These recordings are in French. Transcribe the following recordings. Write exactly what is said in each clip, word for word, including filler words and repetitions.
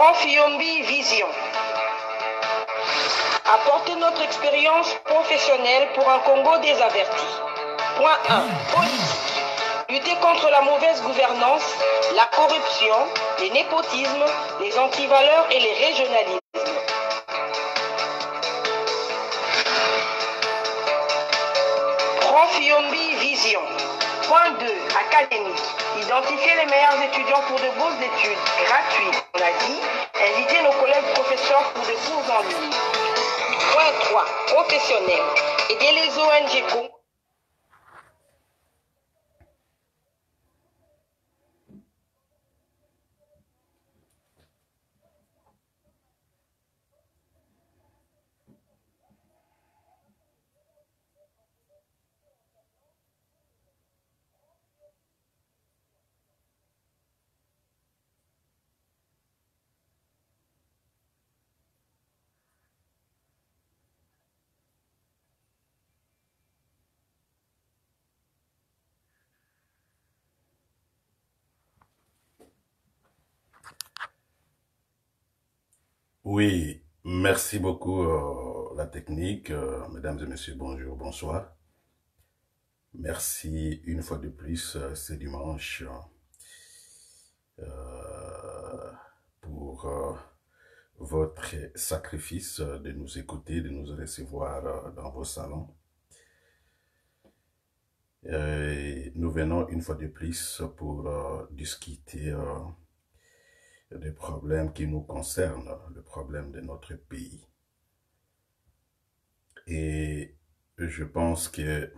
Prof Yombi Vision. Apporter notre expérience professionnelle pour un Congo désaverti. Point un. Politique. Lutter contre la mauvaise gouvernance, la corruption, les népotismes, les antivaleurs et les régionalismes. Prof Yombi Vision. Point deux. Académique. Identifier les meilleurs étudiants pour de bourses d'études gratuites. On a dit, inviter nos collègues professeurs pour des cours en ligne. Point trois. Professionnel. Aider les O N G Congo. Oui, merci beaucoup euh, la technique. Euh, mesdames et messieurs, bonjour, bonsoir. Merci une fois de plus euh, ce dimanche euh, pour euh, votre sacrifice de nous écouter, de nous recevoir euh, dans vos salons. Et nous venons une fois de plus pour euh, discuter euh, des problèmes qui nous concernent, le problème de notre pays. Et je pense que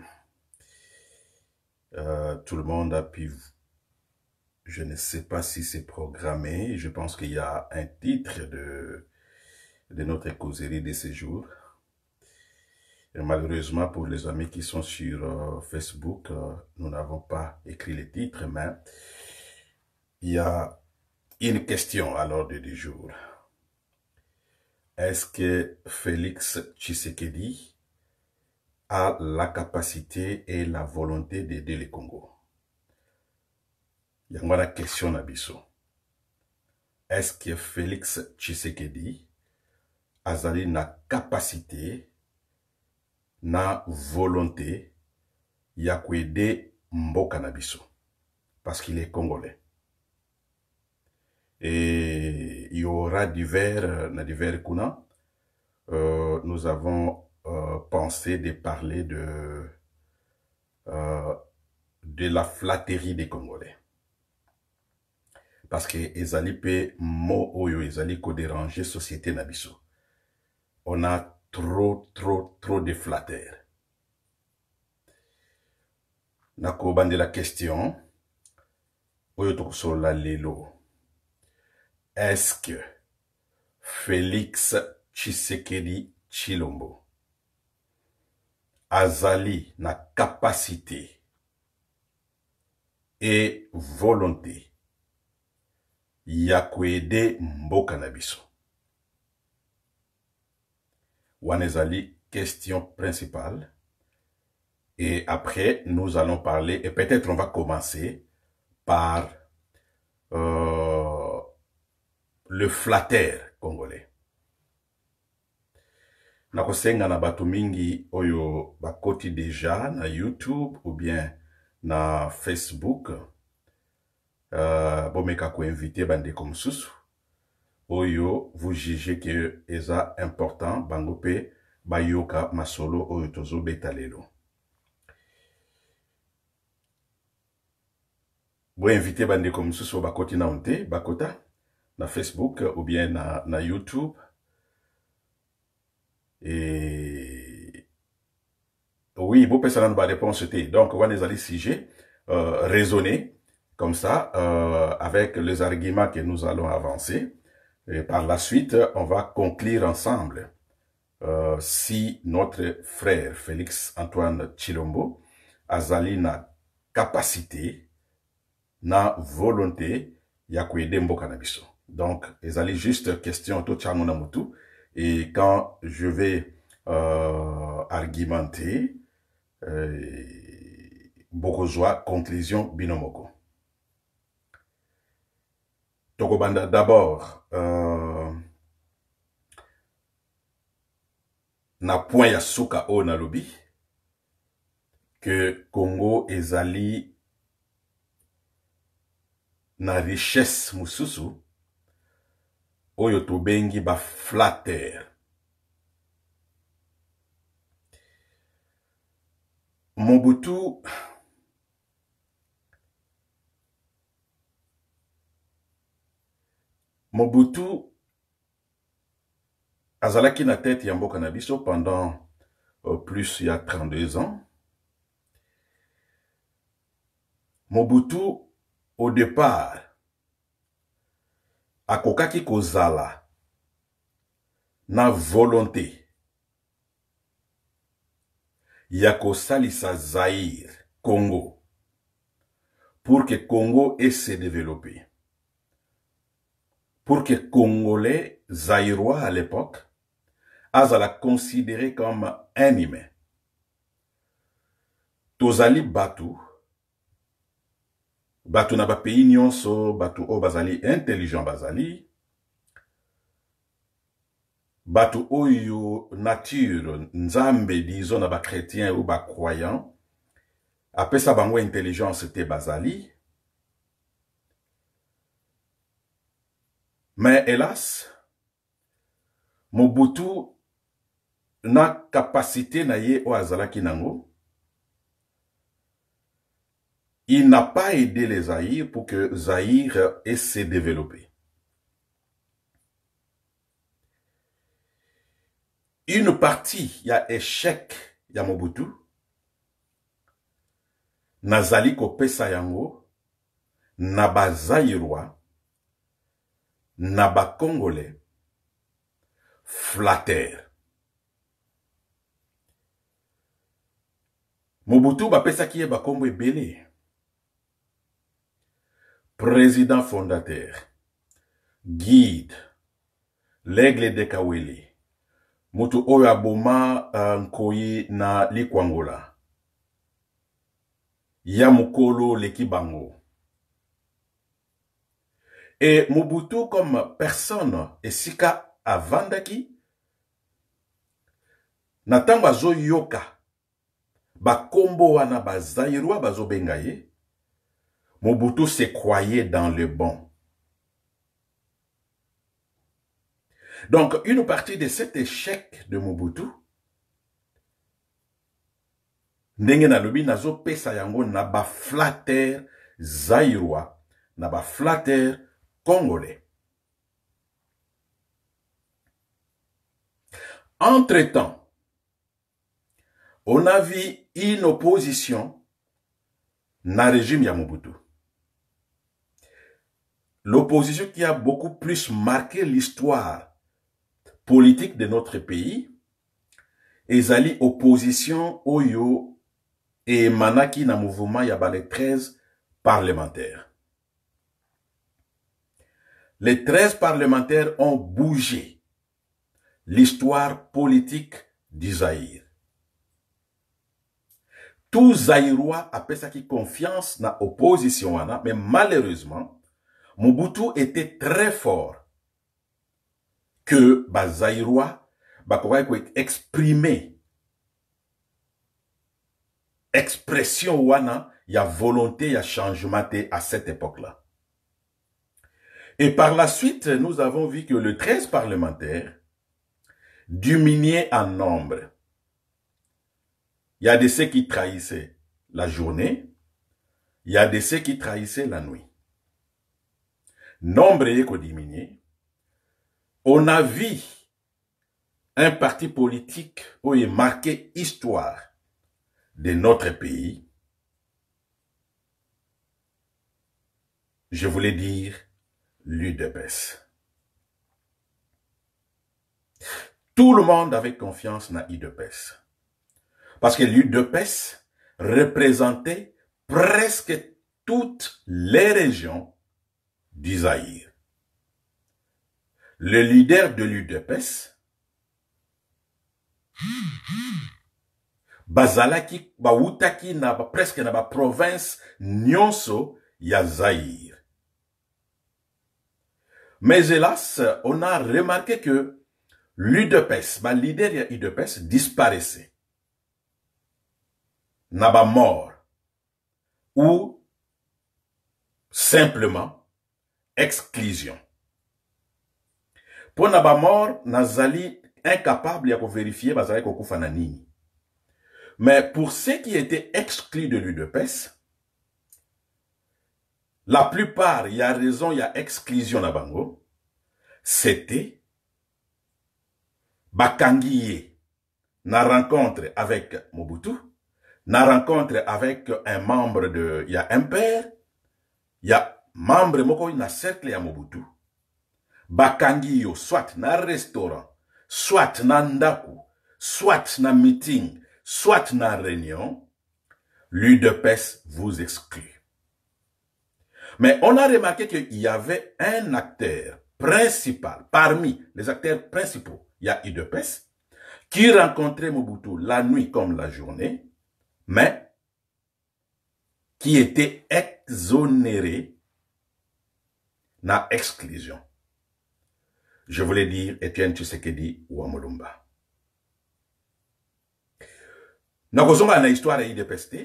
euh, tout le monde a pu, je ne sais pas si c'est programmé, je pense qu'il y a un titre de, de notre causerie de ce jour. Et malheureusement, pour les amis qui sont sur euh, Facebook, euh, nous n'avons pas écrit le titre, mais il y a une question à l'ordre du jour. Est-ce que Félix Tshisekedi a la capacité et la volonté d'aider le Congo? Il y a une question à Bissot. Est-ce que Félix Tshisekedi a la capacité, la volonté d'aider Mboka na Bissot? Parce qu'il est congolais. Et il y aura divers, na divers kuna. Euh, nous avons euh, pensé de parler de, euh, de la flatterie des Congolais. Parce que ezali pe mo oyo ezali ko déranger société na biso. On a trop, trop, trop de flatteurs. Nako bande la question, oyo tokosola lelo. Est-ce que Félix Tshisekedi Tshilombo azali na capacité et volonté ya kwede mboka na biso? Wanezali question principale. Et après, nous allons parler, et peut-être on va commencer par euh, le flatteur congolais. Nakosenga na batu mingi oyo bakoti déjà na YouTube ou bien na Facebook. Euh, bomeka ko invité bande comme sous. Oyo, vous jugez que eza important, bangope bayoka masolo oyo tozo betalelo. Vous invitez bande comme sous bakoti na onte, bakota, na Facebook ou bien na, na YouTube. Et oui, vous pouvez ba réponse c'était. Donc, on a des sujets euh, raisonnés, comme ça, euh, avec les arguments que nous allons avancer. Et par la suite, on va conclure ensemble euh, si notre frère Félix Antoine Tshilombo azali na capacité, na volonté, ya kwede mboka na biso. Donc, ezali juste question to tchango na mutu. Et quand je vais euh, argumenter, euh, Bokozwa, conclusion binomoko. Tokobanda d'abord euh, na point ya suka o na lobi que Congo ezali na richesse mususu oyo tobengi ba flatter. Mobutu Mobutu azalaki na tête ya mboka na biso pendant euh, plus il y a trente-deux ans. Mobutu au départ akokaki kozala na volonté ya kosalisa Zaïre, Congo, pour que Congo ait se développer. Pour que Congolais, Zaïrois à l'époque, azala considéré comme un humain. Tozali batu, batu na ba pays nyonso, batu o bazali intelligent bazali, batu oyo nature, nzambe disons na ba chrétien ou ba croyant, apesa bango intelligence te bazali. Mais hélas, Mobutu na capacité na ye o azalaki nango. Il n'a pas aidé les Zaïre pour que Zaïre ait se développé. Une partie, il y a échec, il y a Mobutu. Nazali kopesa yango, naba Zaïrois, naba Congolais, flatter. Mobutu bapesa kiye bakombo ebele. Président fondateur, guide, l'aigle de Kawele, mutu oyo aboma uh, nkoyi na likwangola, ya mukolo leki bango. Et Mobutu comme personne esika avandaki, natango azo yoka, bakombo wana bazairwa bazo bengaye, Mobutu se croyait dans le bon. Donc, une partie de cet échec de Mobutu, ndenge na lobi nazo pesa yango na ba flatter zaïrois, na ba flatter congolais. Entre-temps, on a vu une opposition na régime ya Mobutu. L'opposition qui a beaucoup plus marqué l'histoire politique de notre pays, ezali opposition oyo et manaki na mouvement yaba les treize parlementaires. Les treize parlementaires ont bougé l'histoire politique du Zaïre. Tout Zaïrois a pesaki confiance na opposition wana, mais malheureusement, Mobutu était très fort que ba Zaïrois ba koka exprimer expression wana ya volonté ya changement à cette époque-là. Et par la suite, nous avons vu que le treize parlementaires diminuaient en nombre. Il y a de ceux qui trahissaient la journée, il y a de ceux qui trahissaient la nuit. Nombre est diminué. On a vu un parti politique où il marqué histoire de notre pays. Je voulais dire l'U D P S. Tout le monde avait confiance dans l'U D P S. Parce que l'U D P S représentait presque toutes les régions du Zaïre. Le leader de l'U D P S, bazalaki, baoutaki na presque na ba province nyonso ya Zaïre. Mais hélas, on a remarqué que l'U D P S, ma leader de l'U D P S disparaissait. N'a pas mort. Ou simplement exclusion. Pour n'a pas mort, nazali incapable de vérifier bazali kokufa na nini. Mais pour ceux qui étaient exclus de l'U D P S, la plupart, il y a raison, il y a exclusion na bango, c'était bakangiye na rencontre avec Mobutu, na rencontre avec un membre de, il y a un père, il y a membre moko na cercle ya Mobutu, bakangiyo soit na restaurant, soit na ndaku, soit na meeting, soit na réunion, l'U D P S vous exclut. Mais on a remarqué qu'il y avait un acteur principal, parmi les acteurs principaux, il y a U D P S, qui rencontrait Mobutu la nuit comme la journée, mais qui était exonéré na exclusion. Je voulais dire Etienne Tshisekedi ou Amolumba. Nous avons une histoire de l'U D P S.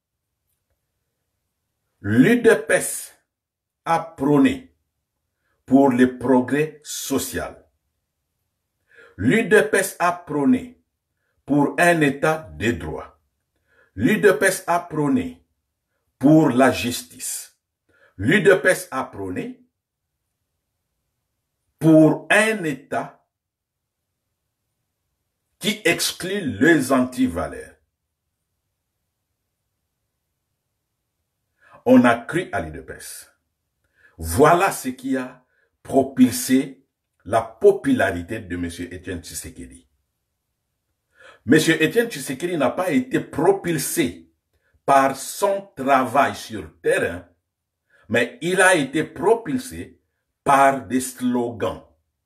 L'U D P S a prôné pour le progrès social. L'U D P S a prôné pour un état de droit. L'U D P S a prôné pour la justice. L'U D P S a prôné pour un état qui exclut les antivaleurs. On a cru à l'U D P S. Voilà ce qui a propulsé la popularité de M. Etienne Tshisekedi. M. Etienne Tshisekedi n'a pas été propulsé par son travail sur terrain, mais il a été propulsé par des slogans.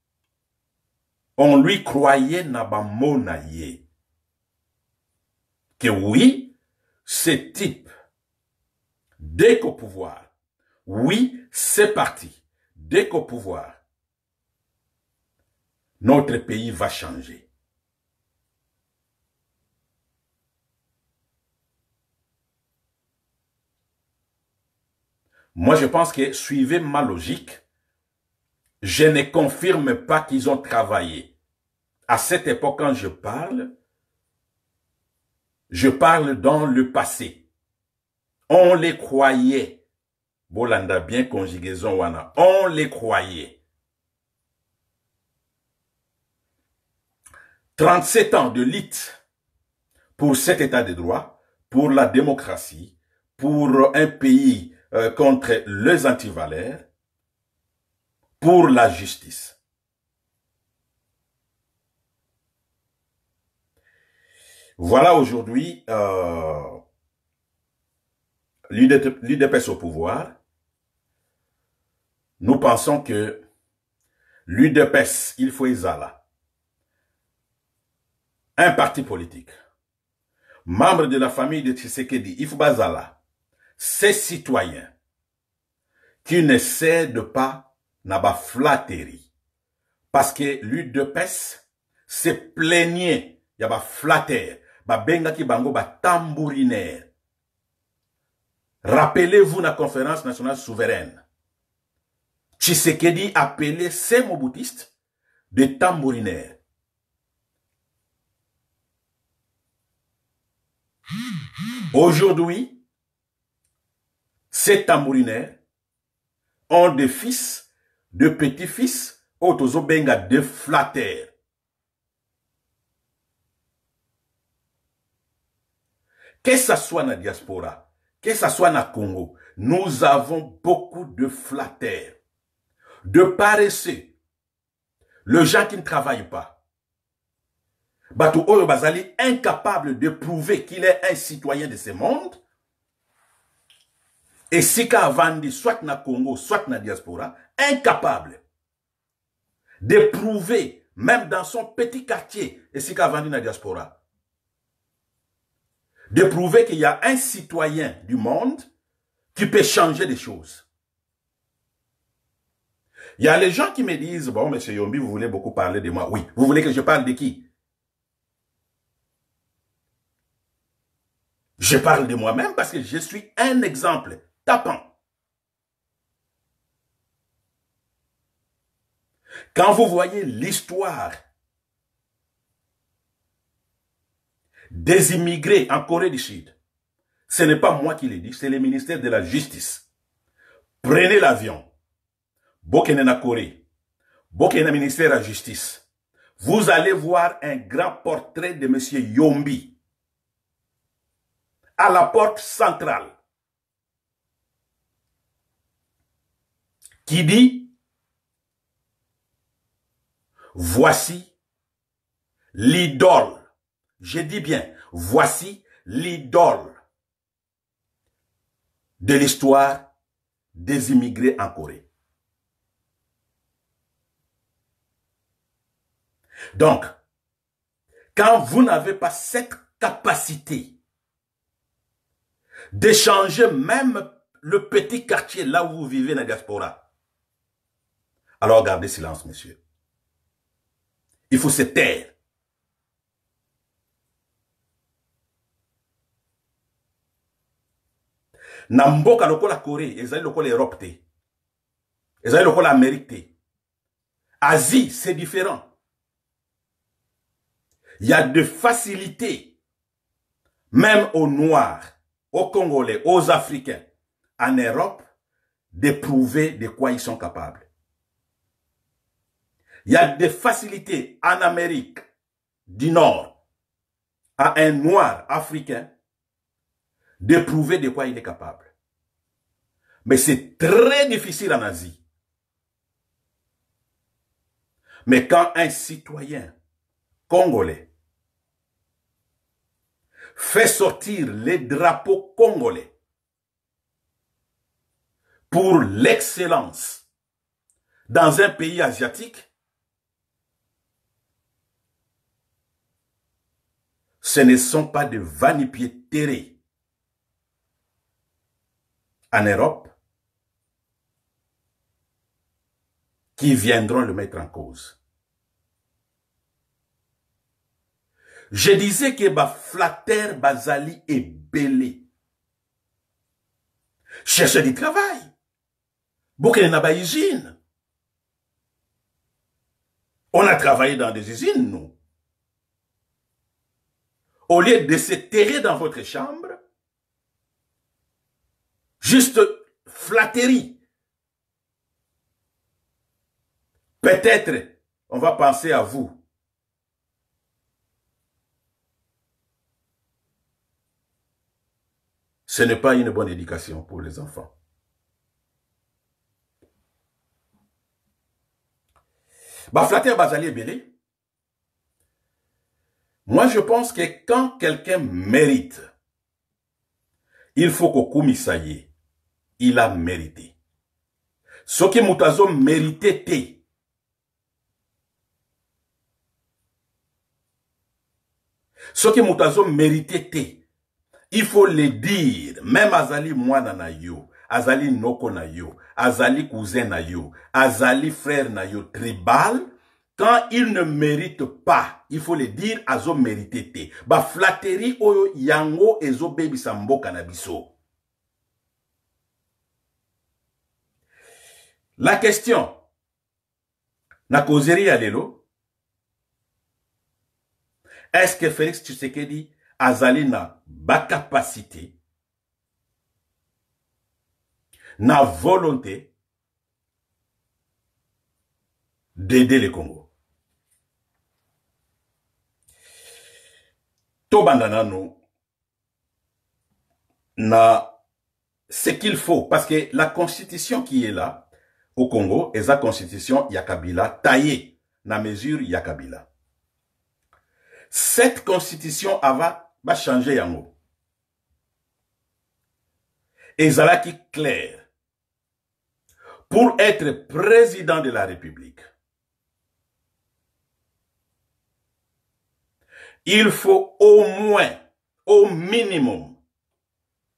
On lui croyait nabamonaye que oui, ce type, dès qu'au pouvoir, oui, c'est parti. Dès qu'au pouvoir, notre pays va changer. Moi, je pense que, suivez ma logique, je ne confirme pas qu'ils ont travaillé. À cette époque, quand je parle, je parle dans le passé. On les croyait. Bolanda, bien conjugaison, wana. On les croyait. trente-sept ans de lutte pour cet état de droit, pour la démocratie, pour un pays euh, contre les antivaleurs, pour la justice. Voilà aujourd'hui euh, l'U D P S au pouvoir. Nous pensons que l'U D P S, il faut Izala, un parti politique, membre de la famille de Tshisekedi, il faut Bazala, ces citoyens qui ne cèdent pas na ba flatterie. Parce que l'U D P S se plaignait, y a ba flatteur, ba benga ki bango ba tambourinaire. Rappelez-vous la conférence nationale souveraine. Tshisekedi appelait ces moboutistes des tambourinaires. Aujourd'hui, ces tambourinaires ont des fils, de petits-fils, autozo benga de flatteurs. Que ce soit dans la diaspora, que ce soit dans le Congo, nous avons beaucoup de flatteurs, de paresseux, le gens qui ne travaillent pas. Batu Oyo Bazali, incapable de prouver qu'il est un citoyen de ce monde, et Sika Avandi, soit na Congo, soit na diaspora, incapable de prouver, même dans son petit quartier, et Sika Avandi na diaspora, de prouver qu'il y a un citoyen du monde qui peut changer les choses. Il y a les gens qui me disent, bon, monsieur Yombi, vous voulez beaucoup parler de moi. Oui, vous voulez que je parle de qui? Je parle de moi-même parce que je suis un exemple tapant. Quand vous voyez l'histoire des immigrés en Corée du Sud, ce n'est pas moi qui l'ai dit, c'est le ministère de la Justice. Prenez l'avion, Bokene na Corée, Bokene na ministère de la Justice. Vous allez voir un grand portrait de monsieur Yombi à la porte centrale qui dit « Voici l'idole ». Je dis bien, voici l'idole de l'histoire des immigrés en Corée. Donc, quand vous n'avez pas cette capacité d'échanger même le petit quartier là où vous vivez dans la diaspora, alors gardez silence, monsieur. Il faut se taire. Na mboka lokola Corée, ezali lokola Europe te. Ezali lokola Amérique te. Asie, c'est différent. Il y a de facilité, même aux Noirs, aux Congolais, aux Africains, en Europe, de prouver de quoi ils sont capables. Il y a des facilités en Amérique du Nord à un Noir africain de prouver de quoi il est capable. Mais c'est très difficile en Asie. Mais quand un citoyen congolais fait sortir les drapeaux congolais pour l'excellence dans un pays asiatique, ce ne sont pas de va-ni-pieds terrés en Europe qui viendront le mettre en cause. Je disais que ba flatter Bazali est belé. Cherchez du travail. Beaucoup n'a pas usine. On a travaillé dans des usines, nous. Au lieu de se terrer dans votre chambre, juste flatterie. Peut-être, on va penser à vous. Ce n'est pas une bonne éducation pour les enfants. Bah, flatter Bazali Belé. Moi, je pense que quand quelqu'un mérite, il faut qu'au commissaire, il a mérité. Ce qui moutazo mérité té. Ce qui moutazo mérité té. Il faut le dire, même Azali mwana na yo, Azali noko na yo, Azali cousin na yo, Azali frère na yo, tribal, quand il ne mérite pas, il faut le dire, azo mérité te. Ba flatterie oyo yango ezo baby sambo kanabiso. La question, na causerie alelo, est-ce que Félix Tshisekedi Azali na ba capacité, na volonté d'aider le Congo? Tobandana nous na ce qu'il faut, parce que la constitution qui est là au Congo est la constitution Yakabila taillée na mesure Yakabila. Cette constitution va va changer yango. Et Zalaki clair. Pour être président de la République, il faut au moins, au minimum,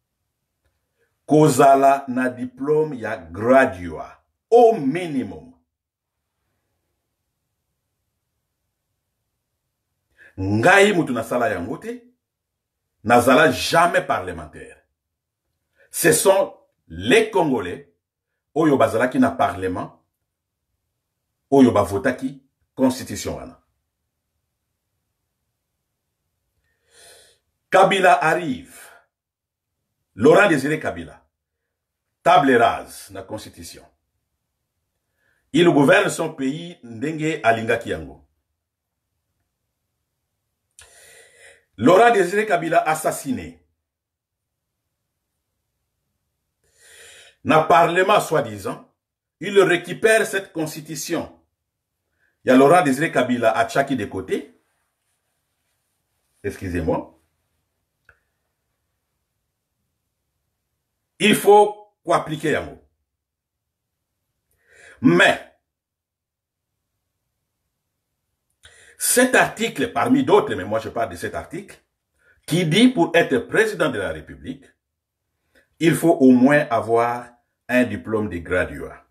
kozala na diplôme ya gradua. Au minimum. Ngai mutu nasala yango te, nazala jamais parlementaire. Ce sont les Congolais, oyo bazalaki na parlement, oyo bavotaki constitution wana. Kabila arrive. Laurent Désiré Kabila. Table rase na constitution. Il gouverne son pays ndenge alingaki yango. Laurent Désiré Kabila assassiné. Na parlement soi-disant, il récupère cette constitution. Il y a Laurent Désiré Kabila à Tchaki de côté. Excusez-moi. Il faut quoi appliquer yango. Mais, cet article, parmi d'autres, mais moi je parle de cet article, qui dit pour être président de la République, il faut au moins avoir un diplôme de graduat.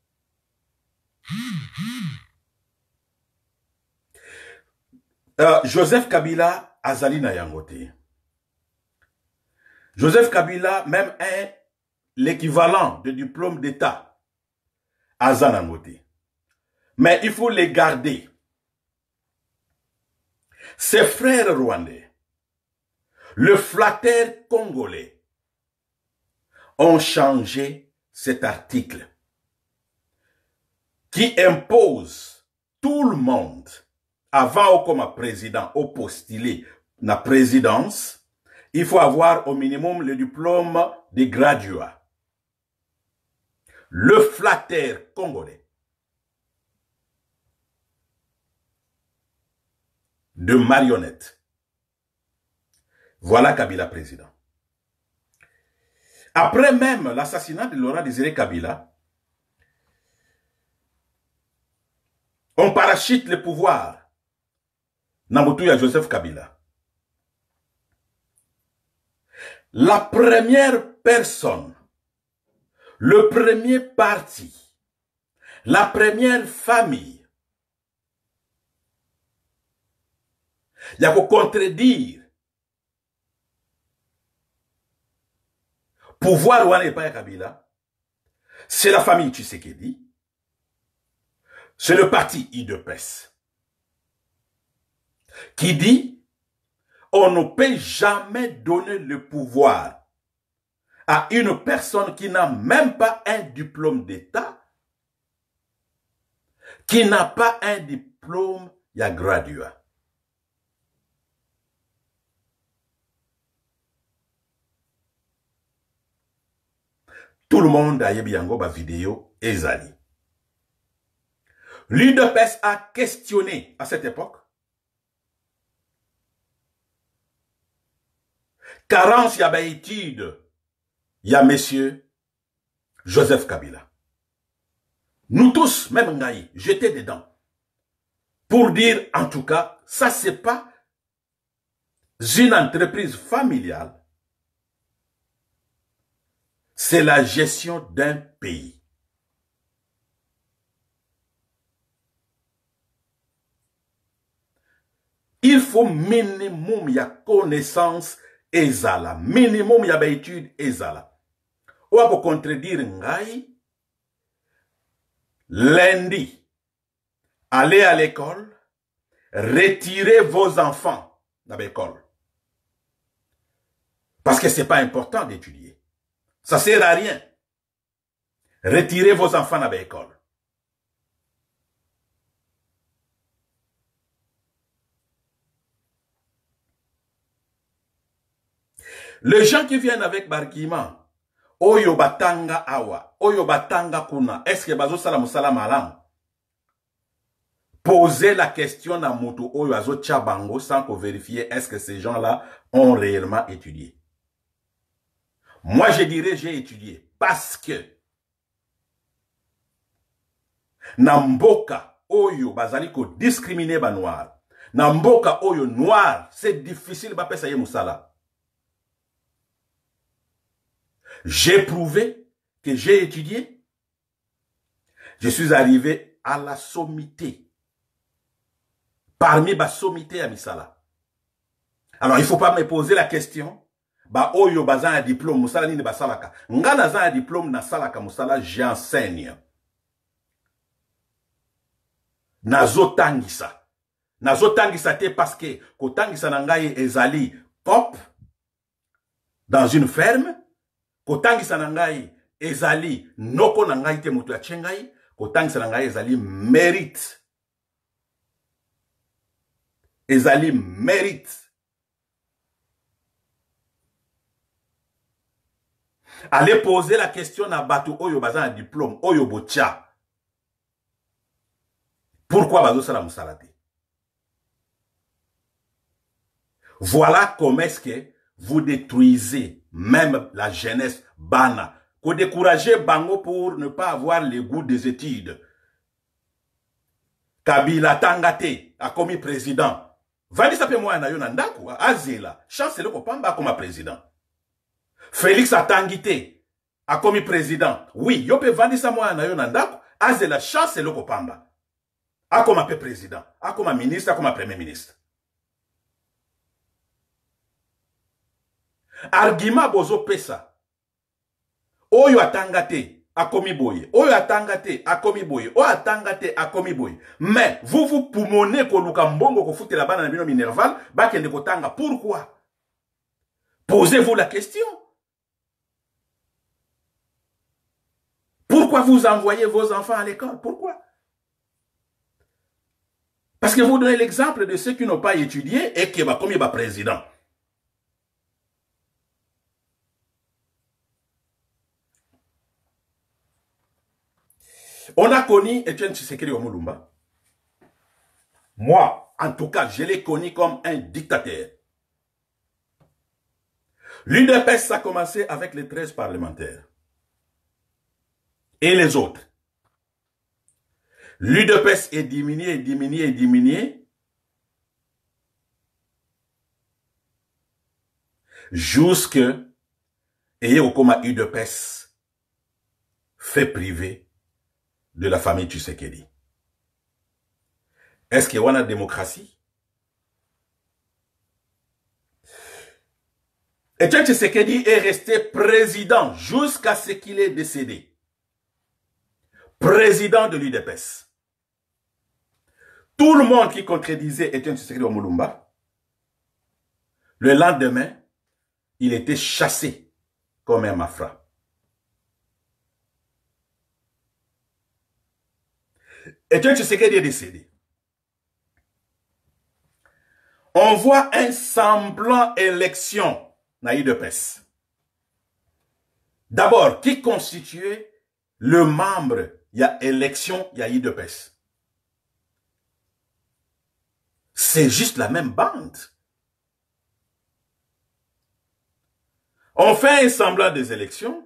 Euh, Joseph Kabila azali na yangote. Joseph Kabila même un l'équivalent de diplôme d'État azanangote. Mais il faut les garder. Ses frères rwandais, le flatteur congolais, ont changé cet article qui impose tout le monde, avant comme président, au postulé la présidence, il faut avoir au minimum le diplôme de graduat. Le flatteur congolais de marionnette. Voilà Kabila président. Après même l'assassinat de Laurent Désiré Kabila, on parachute le pouvoir Namoutouya Joseph Kabila. La première personne, le premier parti, la première famille, il y a qu'à contredire pouvoir ou n'est pas Kabila, c'est la famille Tshisekedi, c'est le parti I D P E S qui dit on ne peut jamais donner le pouvoir à une personne qui n'a même pas un diplôme d'État, qui n'a pas un diplôme, il y a graduat. Tout le monde a yebi yango ba vidéo ezali. L'U D P E S a questionné à cette époque Carence y a ba étude, il y a monsieur Joseph Kabila. Nous tous, même Ngaï, j'étais dedans. Pour dire, en tout cas, ça c'est pas une entreprise familiale. C'est la gestion d'un pays. Il faut minimum, il y a connaissance ezala. Minimum, il y a étude ezala. Ou à contredire Ngaï, lundi, allez à l'école, retirez vos enfants de l'école. Parce que ce n'est pas important d'étudier. Ça ne sert à rien. Retirez vos enfants de l'école. Les gens qui viennent avec Barkima, Oyo batanga awa, Oyo batanga kuna, est-ce que bazo sala musala malam? Posez la question à Moto Oyo azo tchabango sans qu'on vérifie est-ce que ces gens-là ont réellement étudié. Moi, je dirais j'ai étudié parce que Namboka Oyo bazali ko discriminer ba noir. Namboka Oyo noir, c'est difficile ba pesa ye musala. J'ai prouvé que j'ai étudié. Je suis arrivé à la sommité parmi les sommités à Misala. Alors, il ne faut pas me poser la question, bah, oyo bazan un diplôme, musala ni ba salaka. Nga nazan un diplôme na salaka musala, j'enseigne. Nazo tangisa. Nazo tangisa te parce que, ko tangisa nangaye ezali pop, dans une ferme, ko tangisa nangaye ezali noko nangaye te mutu ya chengai, ko tangisa nangaye ezali mérite. Ezali mérite. Allez poser la question à Batu Oyo Bazan un diplôme, Oyo Bocha. Pourquoi Bazo Salam Salate? Voilà comment est-ce que vous détruisez même la jeunesse Bana. Vous découragez Bango pour ne pas avoir le goût des études. Kabila Tangate a commis président. Vandi sape moi na yo nandaku, Azela, chance le kopamba comme président. Félix Atangité a commis président. Oui, yo pe vandi sa moi na yo nandako, aze la chance le kopamba. A comme pe président, a comme ministre, a comme premier ministre. Argument bozo pesa. Oyo atangate a commis boye. Oyo atangate a commis boye. Oyo atangate a commis boye. Mais vous vous poumonez ko luka mbongo ko foute la bana na bino minerval, ba kende ko tanga. Pourquoi? Posez-vous la question. Pourquoi vous envoyez vos enfants à l'école? Pourquoi? Parce que vous donnez l'exemple de ceux qui n'ont pas étudié et qui va comme il va président. On a connu Etienne Tshisekedi Omulumba. Moi, en tout cas, je l'ai connu comme un dictateur. L'U D P S a commencé avec les treize parlementaires. Et les autres. L'U D P S est diminué, diminué, diminué. Jusque, et au coma U D P S fait privé de la famille Tshisekedi. Est-ce qu'il y a une démocratie? Etienne Tshisekedi est resté président jusqu'à ce qu'il est décédé. Président de l'U D P S. Tout le monde qui contredisait Etienne Tshisekedi Omulumba, le lendemain, il était chassé comme un mafra. Etienne Tshisekedi est décédé. On voit un semblant élection dans l'U D P S. D'abord, qui constituait le membre? Il y a élection, il y a U D P S. C'est juste la même bande. On fait un semblant des élections.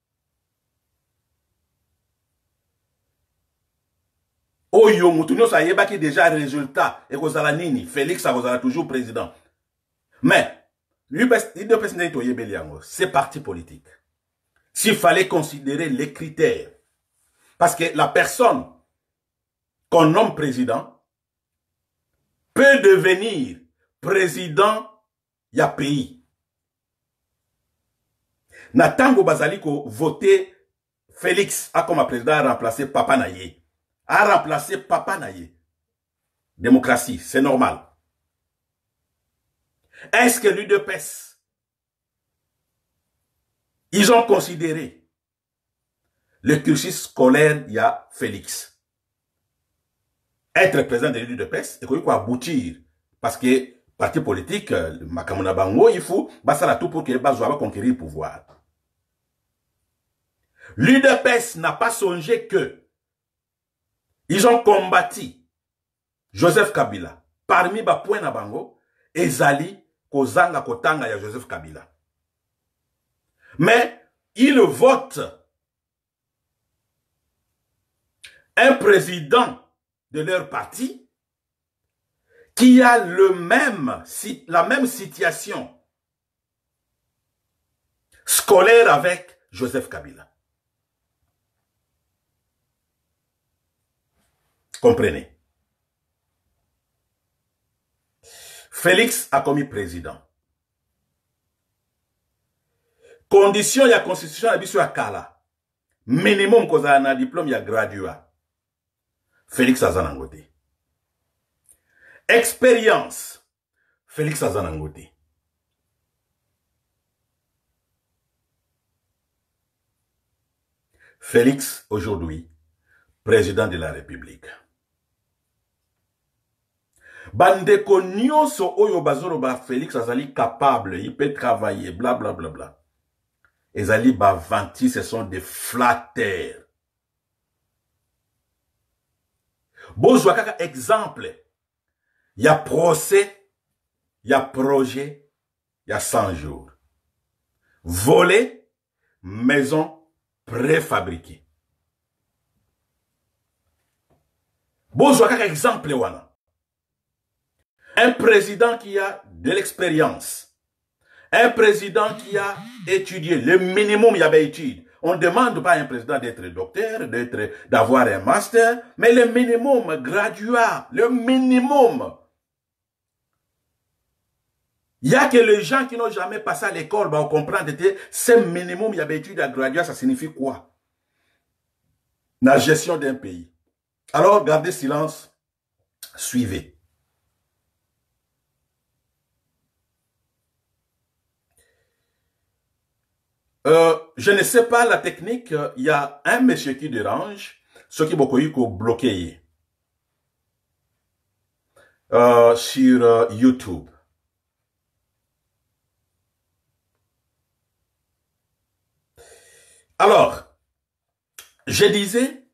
Oyo Moutounio ça y est qui déjà résultat et kozala nini Félix a kozala toujours président. Mais l'U D P S n'est pas c'est parti politique. S'il fallait considérer les critères, parce que la personne qu'on nomme président peut devenir président ya pays. Natango Bazaliko voté Félix a comme président a remplacé Papa Naye. A remplacé Papa Naye. Démocratie, c'est normal. Est-ce que l'U D P S, ils ont considéré le cursus scolaire, il y a Félix. Être président de l'U D P S, et qu'il faut aboutir. Parce que, parti politique, Makamuna Bango, il faut, basala tout pour que Bazoua va conquérir le pouvoir. L'U D P S n'a pas songé que ils ont combattu Joseph Kabila. Parmi Bapoué Nabango, Ezali, Kozanga, Kotanga, ya Joseph Kabila. Mais, ils votent un président de leur parti qui a le même, la même situation scolaire avec Joseph Kabila. Comprenez? Félix a commis président. Condition ya constitution ya biso ya kala. Minimum koza na diplôme ya gradua. Félix Azanangote. Expérience. Félix Azanangote. Félix, aujourd'hui, président de la République. Bandeko nyonso oyo bazolo ba Félix azali capable, il peut travailler, bla bla bla bla. Ezali ba vanti, ce sont des flatteurs. Bozwa kaka exemple. Il y a procès, il y a projet, il y a cent jours. Voler, maison préfabriquée. Bozwa kaka exemple wana. Un président qui a de l'expérience. Un président qui a étudié. Le minimum, il y avait études. On ne demande pas à un président d'être docteur, d'être, d'avoir un master, mais le minimum, graduat, le minimum. Il n'y a que les gens qui n'ont jamais passé à l'école, bah, on comprend que ce minimum, il y avait études à graduat, ça signifie quoi? La gestion d'un pays. Alors, gardez silence, suivez. Euh, je ne sais pas la technique, il y a un monsieur qui dérange, ce qui beaucoup eu bloqué euh, sur euh, YouTube. Alors, je disais,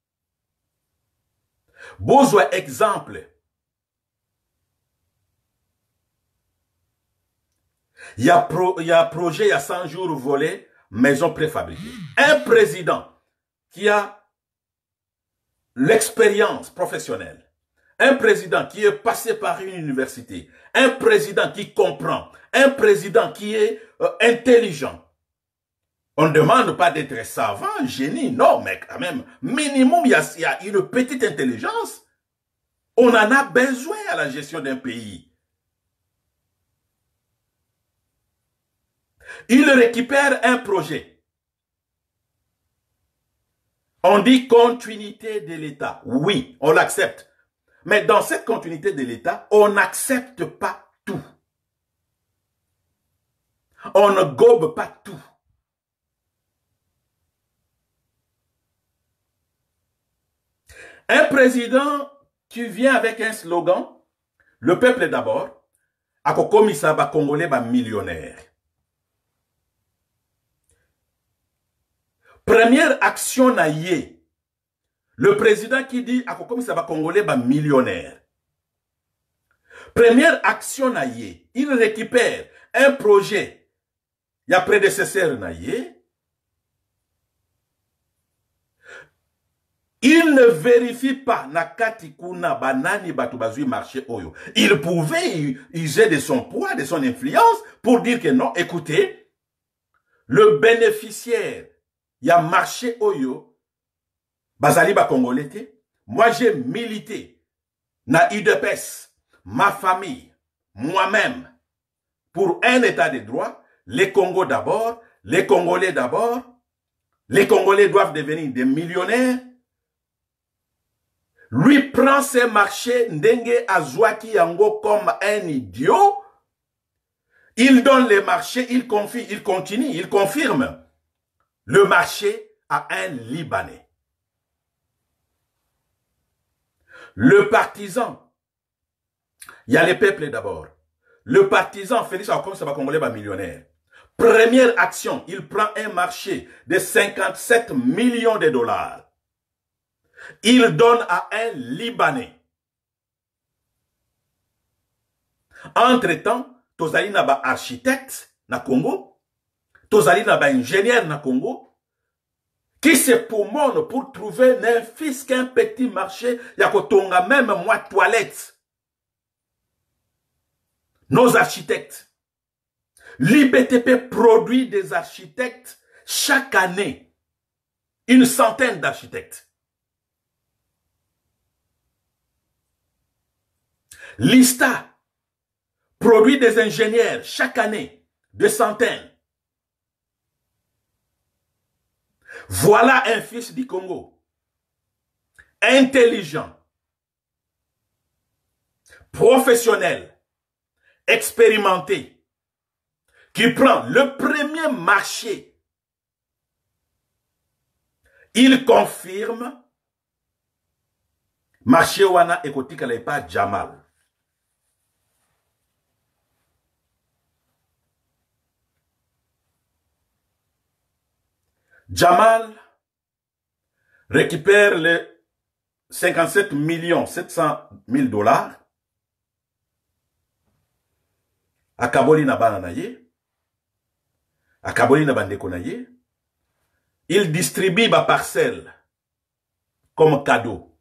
besoin exemple. Il y a pro, il y a projet, il y a cent jours volés, maison préfabriquée. Un président qui a l'expérience professionnelle, un président qui est passé par une université, un président qui comprend, un président qui est euh, intelligent. On ne demande pas d'être savant, génie, non, mais quand même, minimum, il y a, il y a une petite intelligence. On en a besoin à la gestion d'un pays. Il récupère un projet. On dit continuité de l'État. Oui, on l'accepte. Mais dans cette continuité de l'État, on n'accepte pas tout. On ne gobe pas tout. Un président qui vient avec un slogan, le peuple d'abord, a commis ça, ba Congolais, ba millionnaire. Première action na yé. Le président qui dit à comme ça va Congolais ba millionnaire. Première action na yé. Il récupère un projet. Il y a prédécesseur na yé. Il ne vérifie pas na katikuna banani batubazui marché oyo. Il pouvait user de son poids, de son influence pour dire que non, écoutez, le bénéficiaire il y a marché Oyo, Bazali ba Congolais. Moi, j'ai milité na U D P S, ma famille, moi-même, pour un état de droit, les Congos d'abord, les Congolais d'abord, les Congolais doivent devenir des millionnaires. Lui prend ses marchés, Ndenge Azwaki Yango comme un idiot. Il donne les marchés, il confie, il continue, il confirme. Le marché à un Libanais. Le partisan, il y a les peuples d'abord. Le partisan, Félix Antoine Saba Congolais, va millionnaire. Première action, il prend un marché de cinquante-sept millions de dollars. Il donne à un Libanais. Entre-temps, Tozali Naba architecte na Congo. Tozali na ba ingénieur na Congo qui se pomone pour trouver n'infise qu'un petit marché ya kotonga même moi toilette. Nos architectes. L'I B T P produit des architectes chaque année. Une centaine d'architectes. L'I S T A produit des ingénieurs chaque année, de centaines. Voilà un fils du Congo, intelligent, professionnel, expérimenté, qui prend le premier marché. Il confirme, marché wana ekotika la pas Jamal. Jamal récupère les cinquante-sept millions sept cent mille dollars à Kaboli na bana na ye, à Kaboli na bandeko na ye. Il distribue ma parcelle comme cadeau.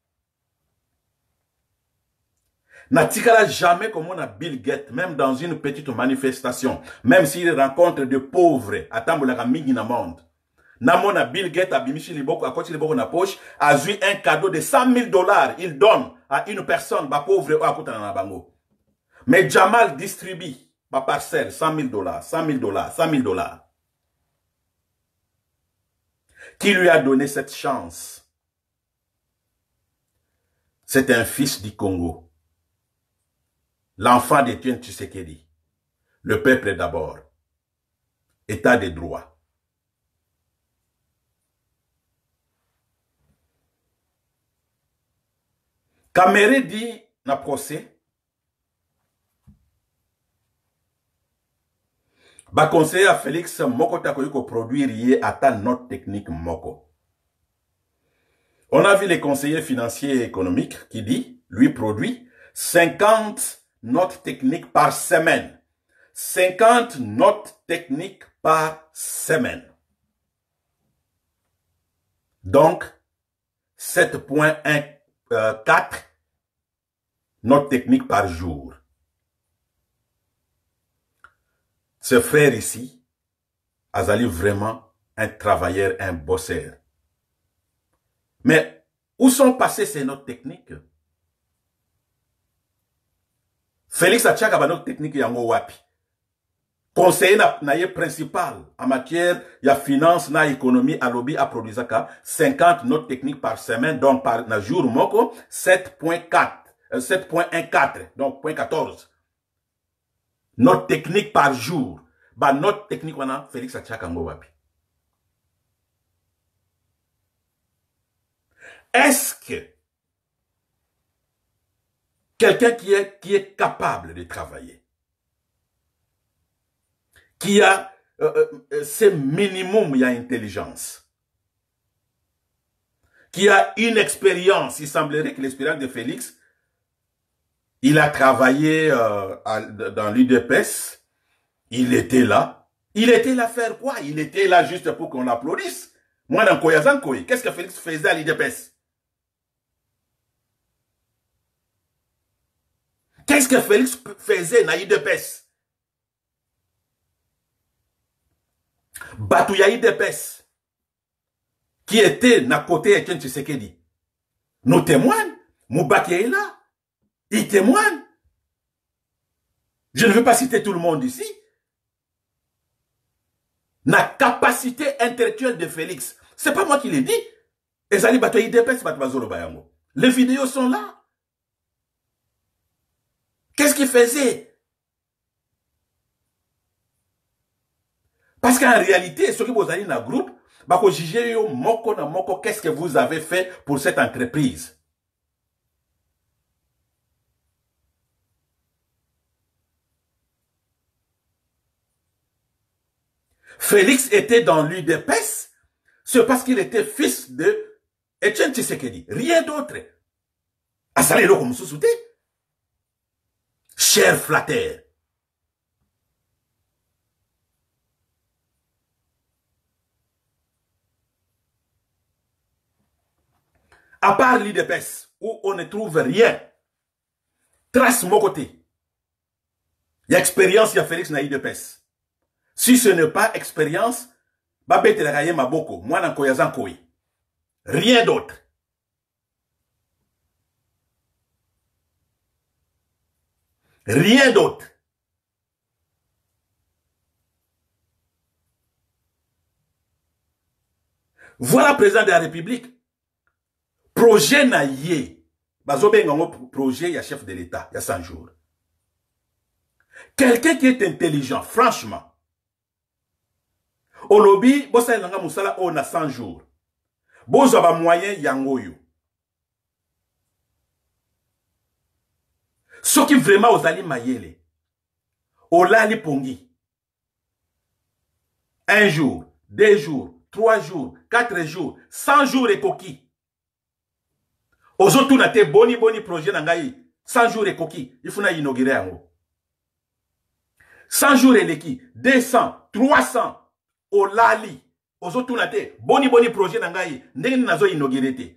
N'atikala jamais comme on a Bill Gates, même dans une petite manifestation, même s'il rencontre de pauvres, à Tamboulaka Mingi na monde. Namona Bill Gates a bimichi liboko, à côté liboko na poche, a joué un cadeau de cent mille dollars. Il donne à une personne, ba pauvre, ou à côté na bango. Mais Jamal distribue ma parcelle, cent mille dollars, cent mille dollars, cent mille dollars. Qui lui a donné cette chance? C'est un fils du Congo. L'enfant d'Étienne Tshisekedi. Le peuple d'abord. État de droit. Kamere dit na procès, ba conseiller à Félix Moko takoyiko produire yé ata note technique Moko. On a vu les conseillers financiers et économiques qui dit, lui produit cinquante notes techniques par semaine. cinquante notes techniques par semaine. Donc, sept virgule quatre notes techniques par jour. Ce frère ici, Azali vraiment un travailleur, un bosseur. Mais où sont passées ces notes techniques? Félix Atchaka ba note technique yango wapi. Conseiller na, na principal en matière ya finance na économie à lobby a produisaka cinquante notes techniques par semaine, donc par na jour moko sept virgule quatre, euh, sept virgule quatorze, donc point quatorze. Notes techniques par jour. Ba note technique wana Félix Atchaka ngo wapi. Est-ce que quelqu'un qui est, qui est capable de travailler, qui a euh, euh, ce minimum il y a intelligence, qui a une expérience, il semblerait que l'expérience de Félix, il a travaillé euh, à, dans l'U D P S, il était là. Il était là faire quoi? Il était là juste pour qu'on l'applaudisse. Moi, dans Koyazankoy, qu'est-ce que Félix faisait à l'U D P S? Qu'est-ce que Félix faisait dans l'U D P S? Batouya I D P S, qui était à côté de Etienne Tshisekedi, nous témoignent, Moubaki est là, il témoigne. Je ne veux pas citer tout le monde ici. La capacité intellectuelle de Félix, c'est pas moi qui l'ai dit. Ezali Batouya I D P S, les vidéos sont là. Qu'est-ce qu'il faisait? Parce qu'en réalité, ce que vous avez dans le groupe, qu'est-ce que vous avez fait pour cette entreprise? Félix était dans l'U D P S, c'est parce qu'il était fils de Etienne Tshisekedi. Rien d'autre. Asalelo comme sous-souté. Cher flatteur. À part l'U D P S, où on ne trouve rien, trace mon côté. Il y a expérience, il y a Félix na l'U D P S. Si ce n'est pas expérience, babete la raye maboko, moi nan koyazan koy. Rien d'autre. Rien d'autre. Voilà président de la République. Projet na yé. Bazobe ngango projet, il y a chef de l'État, il y a cent jours. Quelqu'un qui est intelligent, franchement. Au lobby, bossa nanga musala on a cent jours. Bozo ba moyen yangoyo. Ce qui vraiment aux ali mayele. Olali pongi. Un jour, deux jours, trois jours, quatre jours, cent jours et coquille. Ozo tunate boni boni projet nangai, cent jours et coquille. Il faut na inaugurer yango. cent jours et leki, deux cents, trois cents, olali. Ozo tunate boni boni projet nangai, ndenge nazo inaugurer te.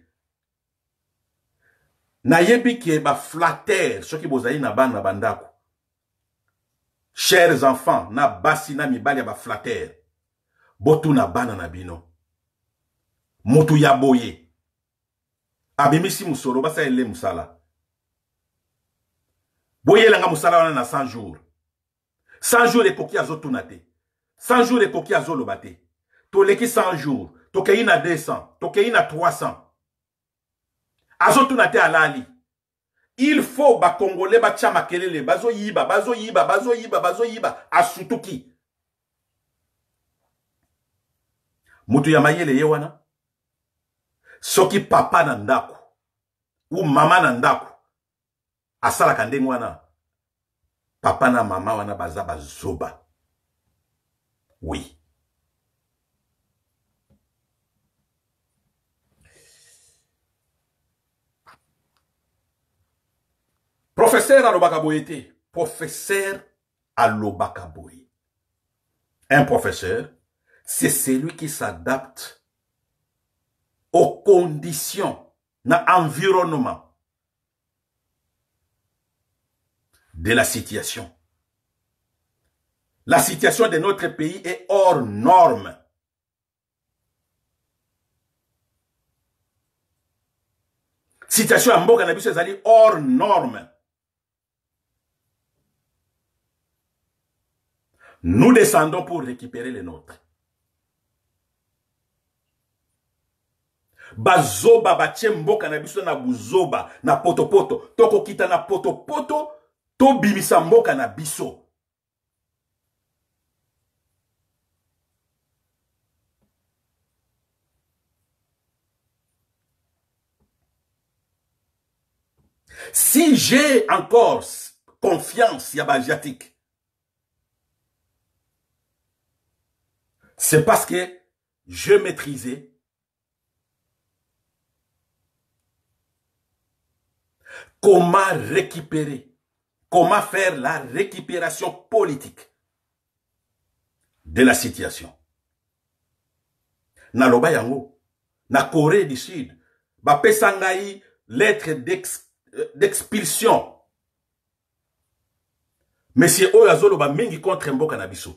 Na yebi ki ba flatter, ce qui bozali na ban na bandako. Chers enfants, na basi na mibali ba flatter. Botu na bana na bino. Mutu ya boye. Abimisi musoro basa ele musala. Boye langa musala wana na cent jours. cent jours et koki azo tunate. cent jours et koki azo lobate. Toleki cent jours. Tokei na deux cents. Tokei na trois cents. Azo tunate alali. Il faut ba Congolais ba tchama kelele. Bazo yiba, bazo yiba, bazo yiba, bazo yiba. Asutuki. Mutu ya mayele ye wana. Soki papa na ndako. Ou mama na ndako. Asala kandeng wana. Papa na mama wana baza bazoba. Oui. Professeur Alobakaboyete. Professeur Alobakaboye. Un professeur, c'est celui qui s'adapte aux conditions, na environnement de la situation. La situation de notre pays est hors norme. Situation à Mboka na biso ezali hors norme. Nous descendons pour récupérer les nôtres. Bazoba bache mboka na biso na buzoba na potopoto. Toko kita na potopoto. To bimisa mboka na biso. Si j'ai encore confiance yaba asiatique, c'est parce que je maîtrisais comment récupérer, comment faire la récupération politique de la situation. Na loba yango, na Corée du Sud, ba pesangai lettre d'expulsion. Monsieur Oyazolo ba mingi contre Mboka na biso.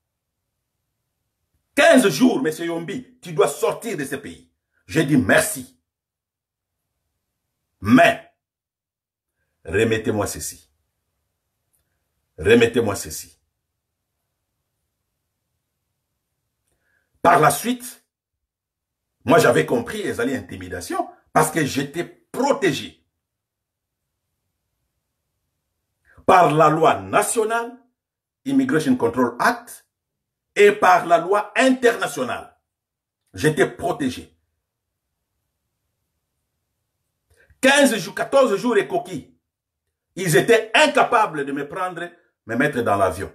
quinze jours, monsieur Yombi, tu dois sortir de ce pays. J'ai dit merci. Mais, remettez-moi ceci. Remettez-moi ceci. Par la suite, moi j'avais compris les alliés intimidation parce que j'étais protégé par la loi nationale, Immigration Control Act, et par la loi internationale. J'étais protégé. quinze jours, quatorze jours et coquilles. Ils étaient incapables de me prendre, me mettre dans l'avion.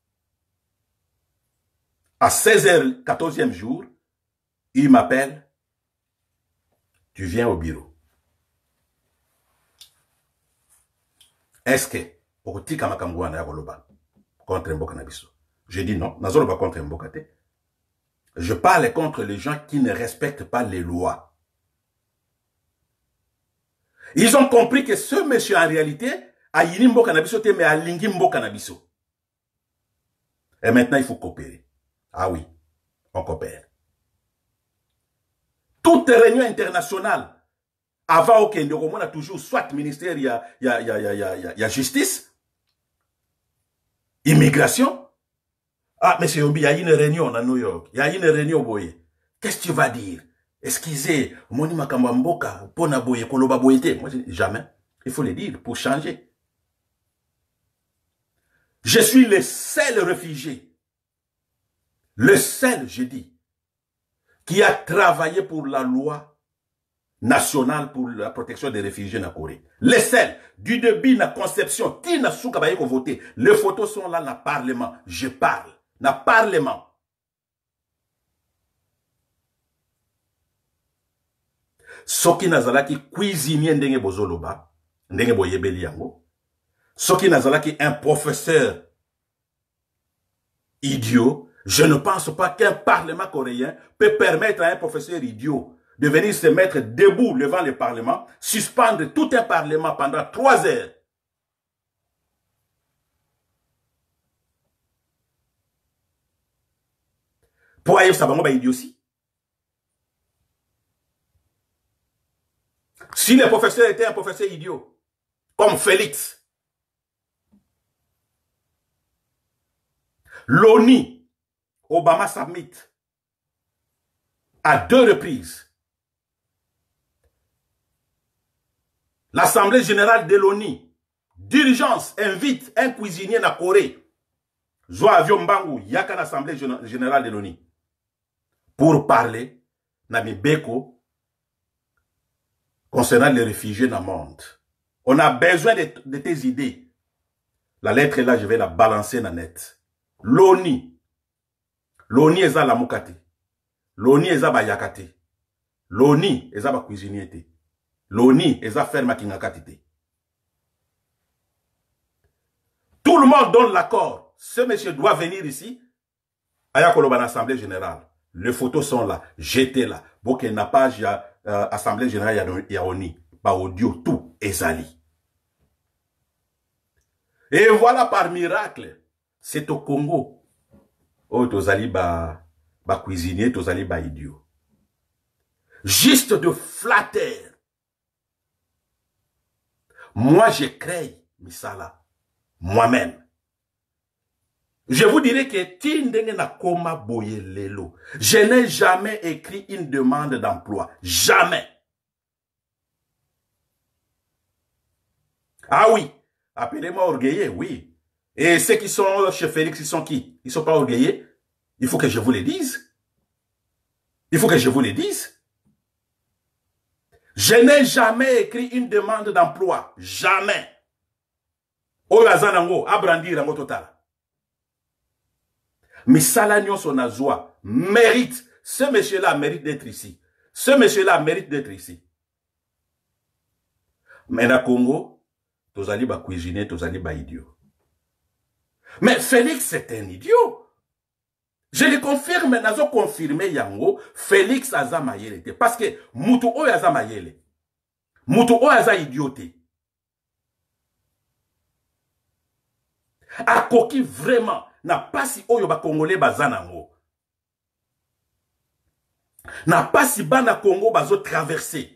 À seize heures, quatorzième jour, ils m'appellent. Tu viens au bureau. Est-ce que contre Mboka na biso? Je dis non, nazoloba contre Mboka te. Je parle contre les gens qui ne respectent pas les lois. Ils ont compris que ce monsieur en réalité a yini Mboka na biso te mais a lingi Mboka na biso. Et maintenant il faut coopérer. Ah oui, on coopère. Toute réunion internationale avant aucun de on a toujours soit ministère il y a il y a il y a il y a il y a justice Immigration. Ah, monsieur Yombi, il y a une réunion à New York. Il y a une réunion, boye. Qu'est-ce que tu vas dire? Excusez, moni makamba mboka, pona boye, koloba boyete. Moi, je dis, jamais. Il faut le dire pour changer. Je suis le seul réfugié. Le seul, je dis, qui a travaillé pour la loi nationale pour la protection des réfugiés en Corée. Le seul, du début, la conception, qui n'a souka baye ko voté. Les photos sont là dans le Parlement. Je parle. Dans le Parlement. Soki nazalaki cuisinier ndenge bozoloba, ndenge boyebeli yango. Soki nazalaki un professeur idiot, je ne pense pas qu'un parlement coréen peut permettre à un professeur idiot de venir se mettre debout devant le parlement, suspendre tout un parlement pendant trois heures. Pour aller savoir ba idiot aussi. Si le professeur était un professeur idiot, comme Félix, l'ONU, Obama Summit, à deux reprises, l'Assemblée générale de l'ONU, d'urgence, invite un cuisinier na Corée, Zoa avion Mbangu, yaka l'Assemblée générale de l'ONU, pour parler, na Beko, concernant les réfugiés dans le monde. On a besoin de, de tes idées. La lettre est là, je vais la balancer dans le net. L'ONU. L'ONU est là la moukate. L'ONU est là ba yakate. L'ONU est là ba cuisinier. L'ONU est là faire ma kingakate. Tout le monde donne l'accord. Ce monsieur doit venir ici. Ayakoloba dans l'Assemblée générale. Les photos sont là. J'étais là. Boke n'a pas, il y a euh, Assemblée générale, il y a ONU. Pas audio, tout, ezali. Et voilà par miracle, c'est au Congo. Oh, tozali ba, ba cuisinier, tozali ba idiot. Juste de flatter. Moi, je crée, misala. Moi-même. Je vous dirais que Tindenge na koma boye lelo. Je n'ai jamais écrit une demande d'emploi. Jamais. Ah oui. Appelez-moi orgueilleux, oui. Et ceux qui sont chez Félix, ils sont qui? Ils sont pas orgueilleux? Il faut que je vous le dise. Il faut que je vous le dise. Je n'ai jamais écrit une demande d'emploi. Jamais. Oyazanango, abrandir en total. Mais Salagnon son azwa mérite, ce monsieur-là mérite d'être ici. Ce monsieur-là mérite d'être ici. Mais na Congo, tozali ba cuisiner, tozali ba idiot. Mais Félix c'est un idiot. Je le confirme, nazo confirmé yango, Félix aza mayele te. Parce que mutu o aza mayele. Mutu o aza idioté. Akoki vraiment na pas si oyo ba congolais bazanango. Na pas si bana Congo bazo traverser.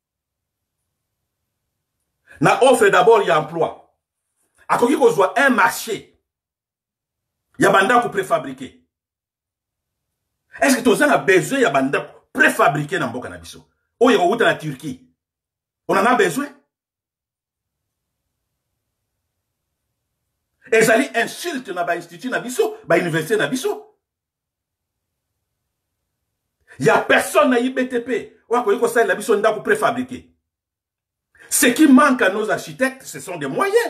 Na offre d'abord y a emploi. Akoki kozwa un marché. Ya banda ko préfabriqué. Est-ce que tu as besoin ya banda préfabriqué na mboka na biso? Oyo ko uta na Turquie. On en a besoin? Ezali insulte na ba institut na biso, ba université na biso. Il y a personne na I B T P. Wako yiko sa la biso ndako préfabriqué. Ce qui manque à nos architectes, ce sont des moyens.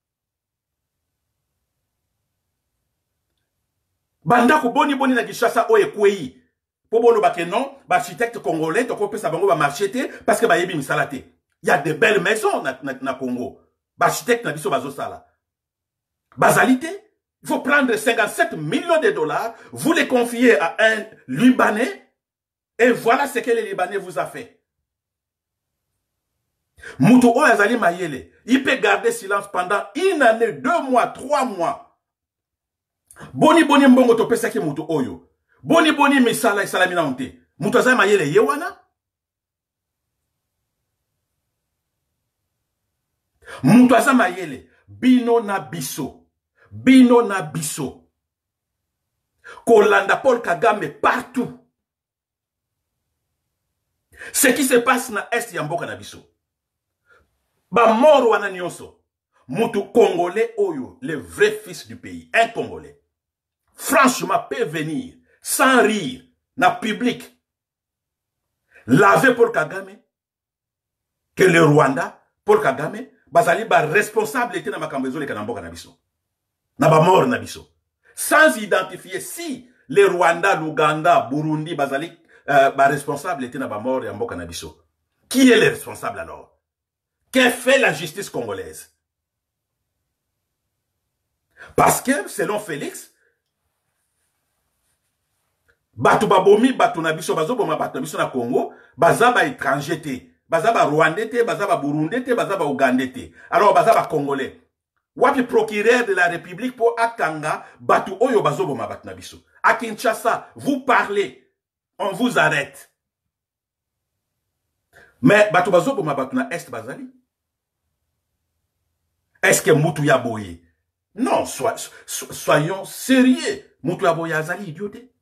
Banda ko boni boni na Kinshasa oye kwei. Po bolo ba ke non, ba architecte congolais to ko pesa bango ba marcheté parce que ba yebi misala te. Il y a de belles maisons na, na, na Congo. Ba architecte na biso bazo sala. Basalité, il faut prendre cinquante-sept millions de dollars, vous les confiez à un Libanais, et voilà ce que le Libanais vous a fait. Moutou Azali Mayele, il peut garder silence pendant une année, deux mois, trois mois. Boni boni mbongo to pesa ki Moutou Oyo. Boni boni misala isalamina unte. Moutou Azali Mayele yewana. Moutou Azali Mayele, bino na biso. Bino na biso. Kolanda Paul Kagame partout. Ce qui se passe na Est Yamboka na biso. Ba mort wana nyonso. Mutu Congolais oyo, le vrai fils du pays, un Congolais. Franchement, peut venir sans rire na public. Laver Paul Kagame. Que le Rwanda, Paul Kagame, bazali ba responsable était na makambezo le kanamboka na biso. Na ba mort na biso. Sans identifier si le Rwanda, l'Ouganda, Burundi, bazali euh, ba responsable était na ba mort ya mboka na biso. Qui est le responsable alors? Que fait la justice congolaise? Parce que, selon Félix, batu babomi batu na biso, bazo boma batu na biso na Congo, baza ba étranger te, baza ba Rwandais te, baza ba Burundais te, baza ba Ougandais te. Alors baza ba Congolais. Wapi procureur de la République pour Akanga, batu oyo bazo boma batu na biso. À Kinshasa, vous parlez, on vous arrête. Mais batu bazo boma batu na Est bazali. Est-ce que Moutou Yaboye? Non, so, so, soyons sérieux. Moutou Yaboye azali idioté.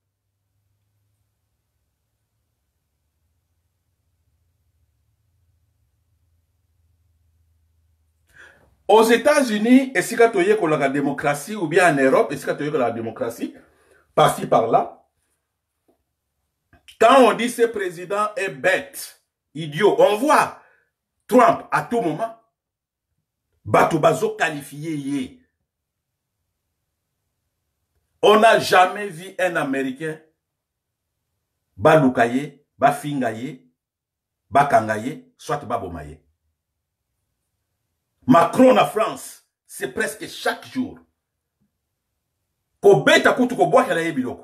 Aux États-Unis, est-ce que tu as la démocratie, ou bien en Europe, est-ce que tu as la démocratie, par-ci, par-là? Quand on dit ce président est bête, idiot, on voit Trump à tout moment. Batoubazo qualifié yé. On n'a jamais vu un Américain baloukaye, bafingaye, bakangaye, soit babomaye. Macron en France, c'est presque chaque jour. Ko beta kutu ko boa kala yebiloko.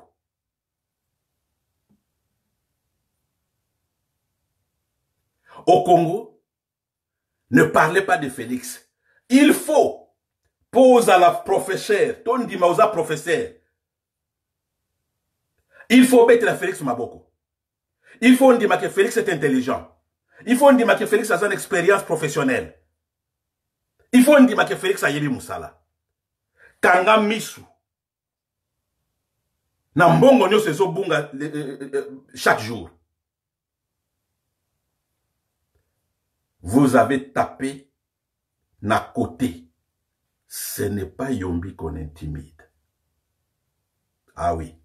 Au Congo, ne parlez pas de Félix. Il faut poser à la professeure, ton dimauza professeur. Il faut mettre la Félix Maboko. Il faut dire que Félix est intelligent. Il faut dire que Félix a une expérience professionnelle. Il faut dire que Félix a yebi musala. Kanga misu. Na mbongo nyo sezo bunga chaque jour. Vous avez tapé na côté. Ce n'est pas Yombi qu'on intimide. Ah oui.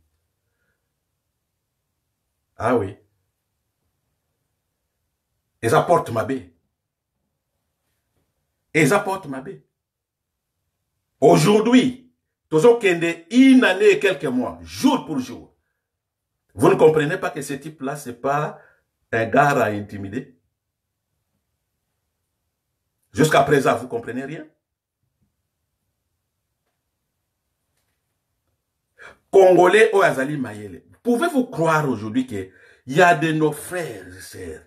Ah oui. Et ça porte ma baie. Et ça porte ma baie. Aujourd'hui, toujours kende une année et quelques mois, jour pour jour. Vous ne comprenez pas que ce type-là, ce n'est pas un gars à intimider. Jusqu'à présent, vous ne comprenez rien. Congolais au Azali Mayele. Pouvez-vous croire aujourd'hui qu'il y a de nos frères et sœurs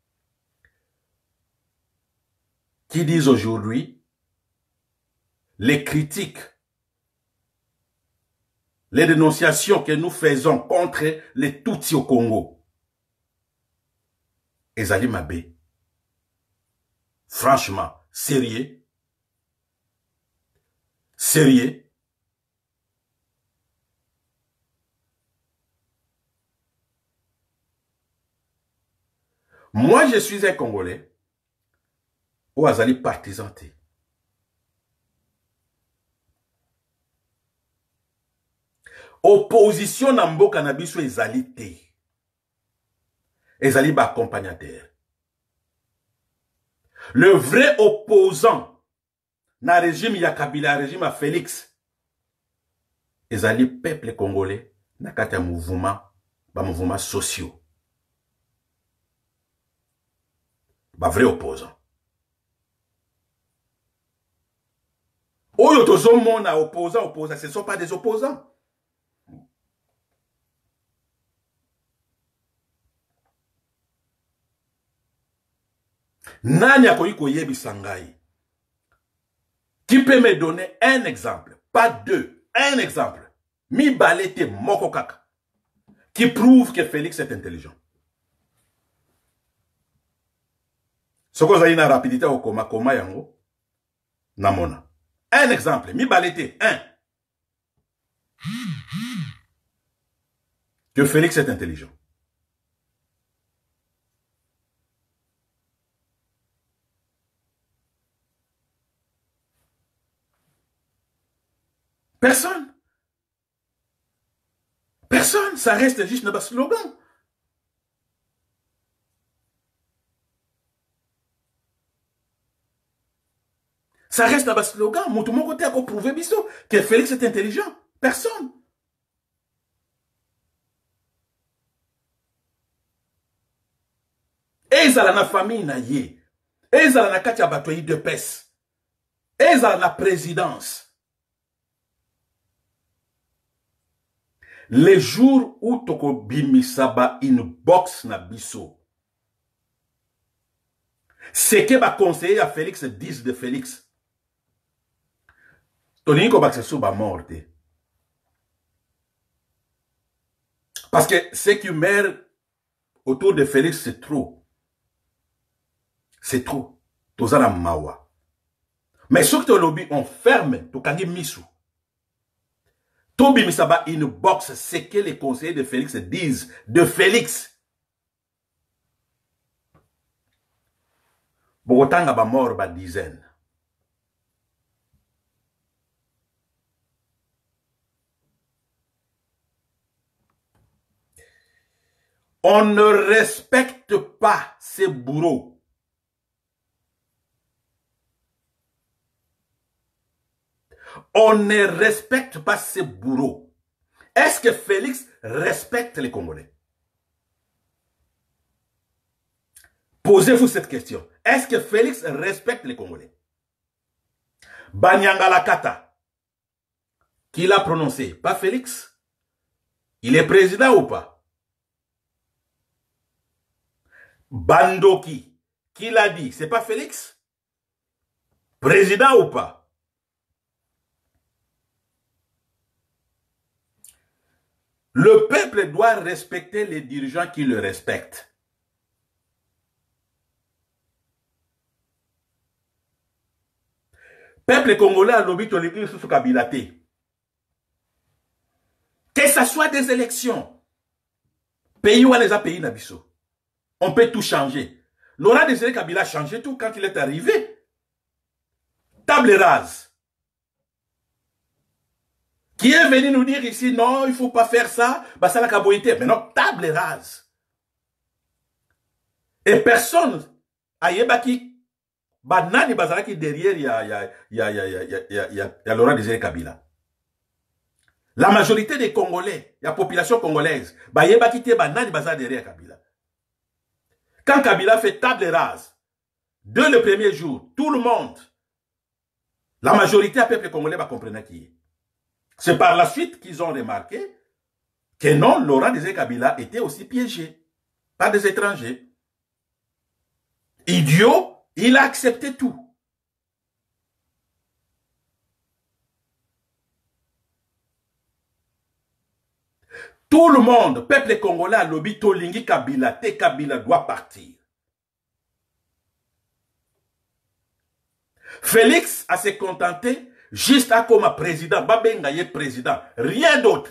qui disent aujourd'hui les critiques, les dénonciations que nous faisons contre les Tutsis au Congo. Ezali Mabé. Franchement, sérieux. Sérieux. Moi, je suis un Congolais ou azali partisanté. Opposition na mboka na biso ezali te. Ezali ba accompagnateur. Le vrai opposant na régime ya Kabila, régime à Félix, ezali peuple congolais na kati ya mouvement, ba mouvement sociaux. Ba vrai opposant. Oyo tozo mona opposant, opposant, ce ne sont pas des opposants. Nani akoyi koyebi sangai? Qui peut me donner un exemple, pas deux, un exemple, mi balete moko kaka, qui prouve que Félix est intelligent? Ce que vous avez na rapidité au koma koma yango, namona. Un exemple, mi balete, un. que Félix est intelligent. Personne. Personne. Ça reste juste un slogan. Ça reste un slogan. Mon tout mon côté a prouvé biso que Félix est intelligent. Personne. Ezala na famille na ye. Ezala na kati ya bato yi de pes. Ezala na présidence. Les jours où toko bimisaba une box na biso. Ce que ba conseiller à Félix disent de Félix. Toni ko bakse sou ba morte. Parce que ce qui meurt autour de Félix c'est trop. C'est trop. Tozala mawa. Mais ce que lobby on ferme to kangi misu. Tobi misaba une box, c'est que les conseillers de Félix disent de Félix. Bogotanga ba mort ba dizaine. On ne respecte pas ces bourreaux. On ne respecte pas ces bourreaux. Est-ce que Félix respecte les Congolais? Posez-vous cette question. Est-ce que Félix respecte les Congolais? Banyangala Kata, qui l'a prononcé? Pas Félix? Il est président ou pas? Bandoki, qui l'a dit? C'est pas Félix? Président ou pas? Le peuple doit respecter les dirigeants qui le respectent. Peuple congolais a lobby to l'église sous kabilaté. Que ce soit des élections. Pays où les a pays nabiso. On peut tout changer. Laurent Désiré Kabila a changé tout quand il est arrivé. Table rase. Qui est venu nous dire ici, non, il ne faut pas faire ça, bah ça la caboïté. Mais non, table rase. Et personne, aïebaki, bah nani bazalaki derrière, il y a, il y a, il y a, il y a, il y a, il y a, il y a, il y a Laurent Désiré Kabila. La majorité des Congolais, la population congolaise, bah yebaki te bah nani bazala derrière Kabila. Quand Kabila fait table rase, dès le premier jour, tout le monde, la majorité du peuple congolais va comprendre qui est. C'est par la suite qu'ils ont remarqué que non, Laurent Désiré Kabila était aussi piégé par des étrangers. Idiot, il a accepté tout. Tout le monde, peuple congolais, a lobby Tolingi Kabila, Te Kabila doit partir. Félix a se contenté juste à comme président, Babenga est président, rien d'autre.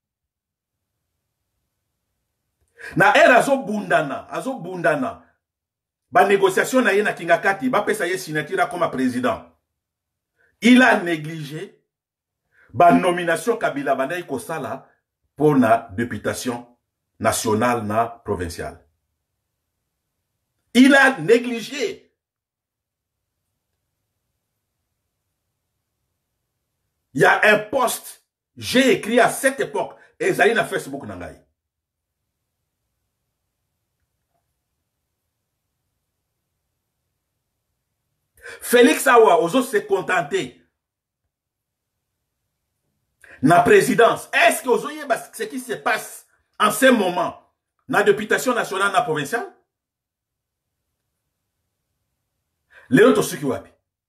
Na era zo bundana, azo bundana. Ba négociation na yena kingakati, ba pesa ye signature comme président. Il a négligé ba nomination Kabila banda iko sala pour la députation nationale na provinciale. Il a négligé. Il y a un poste, j'ai écrit à cette époque, et Zali na Facebook nangai. Félix Awa, aux autres s'est contenté. Na présidence, est-ce que vous voyez ce qui se passe en ce moment, na députation nationale, na provinciale? Les autres, ceux qui wapi.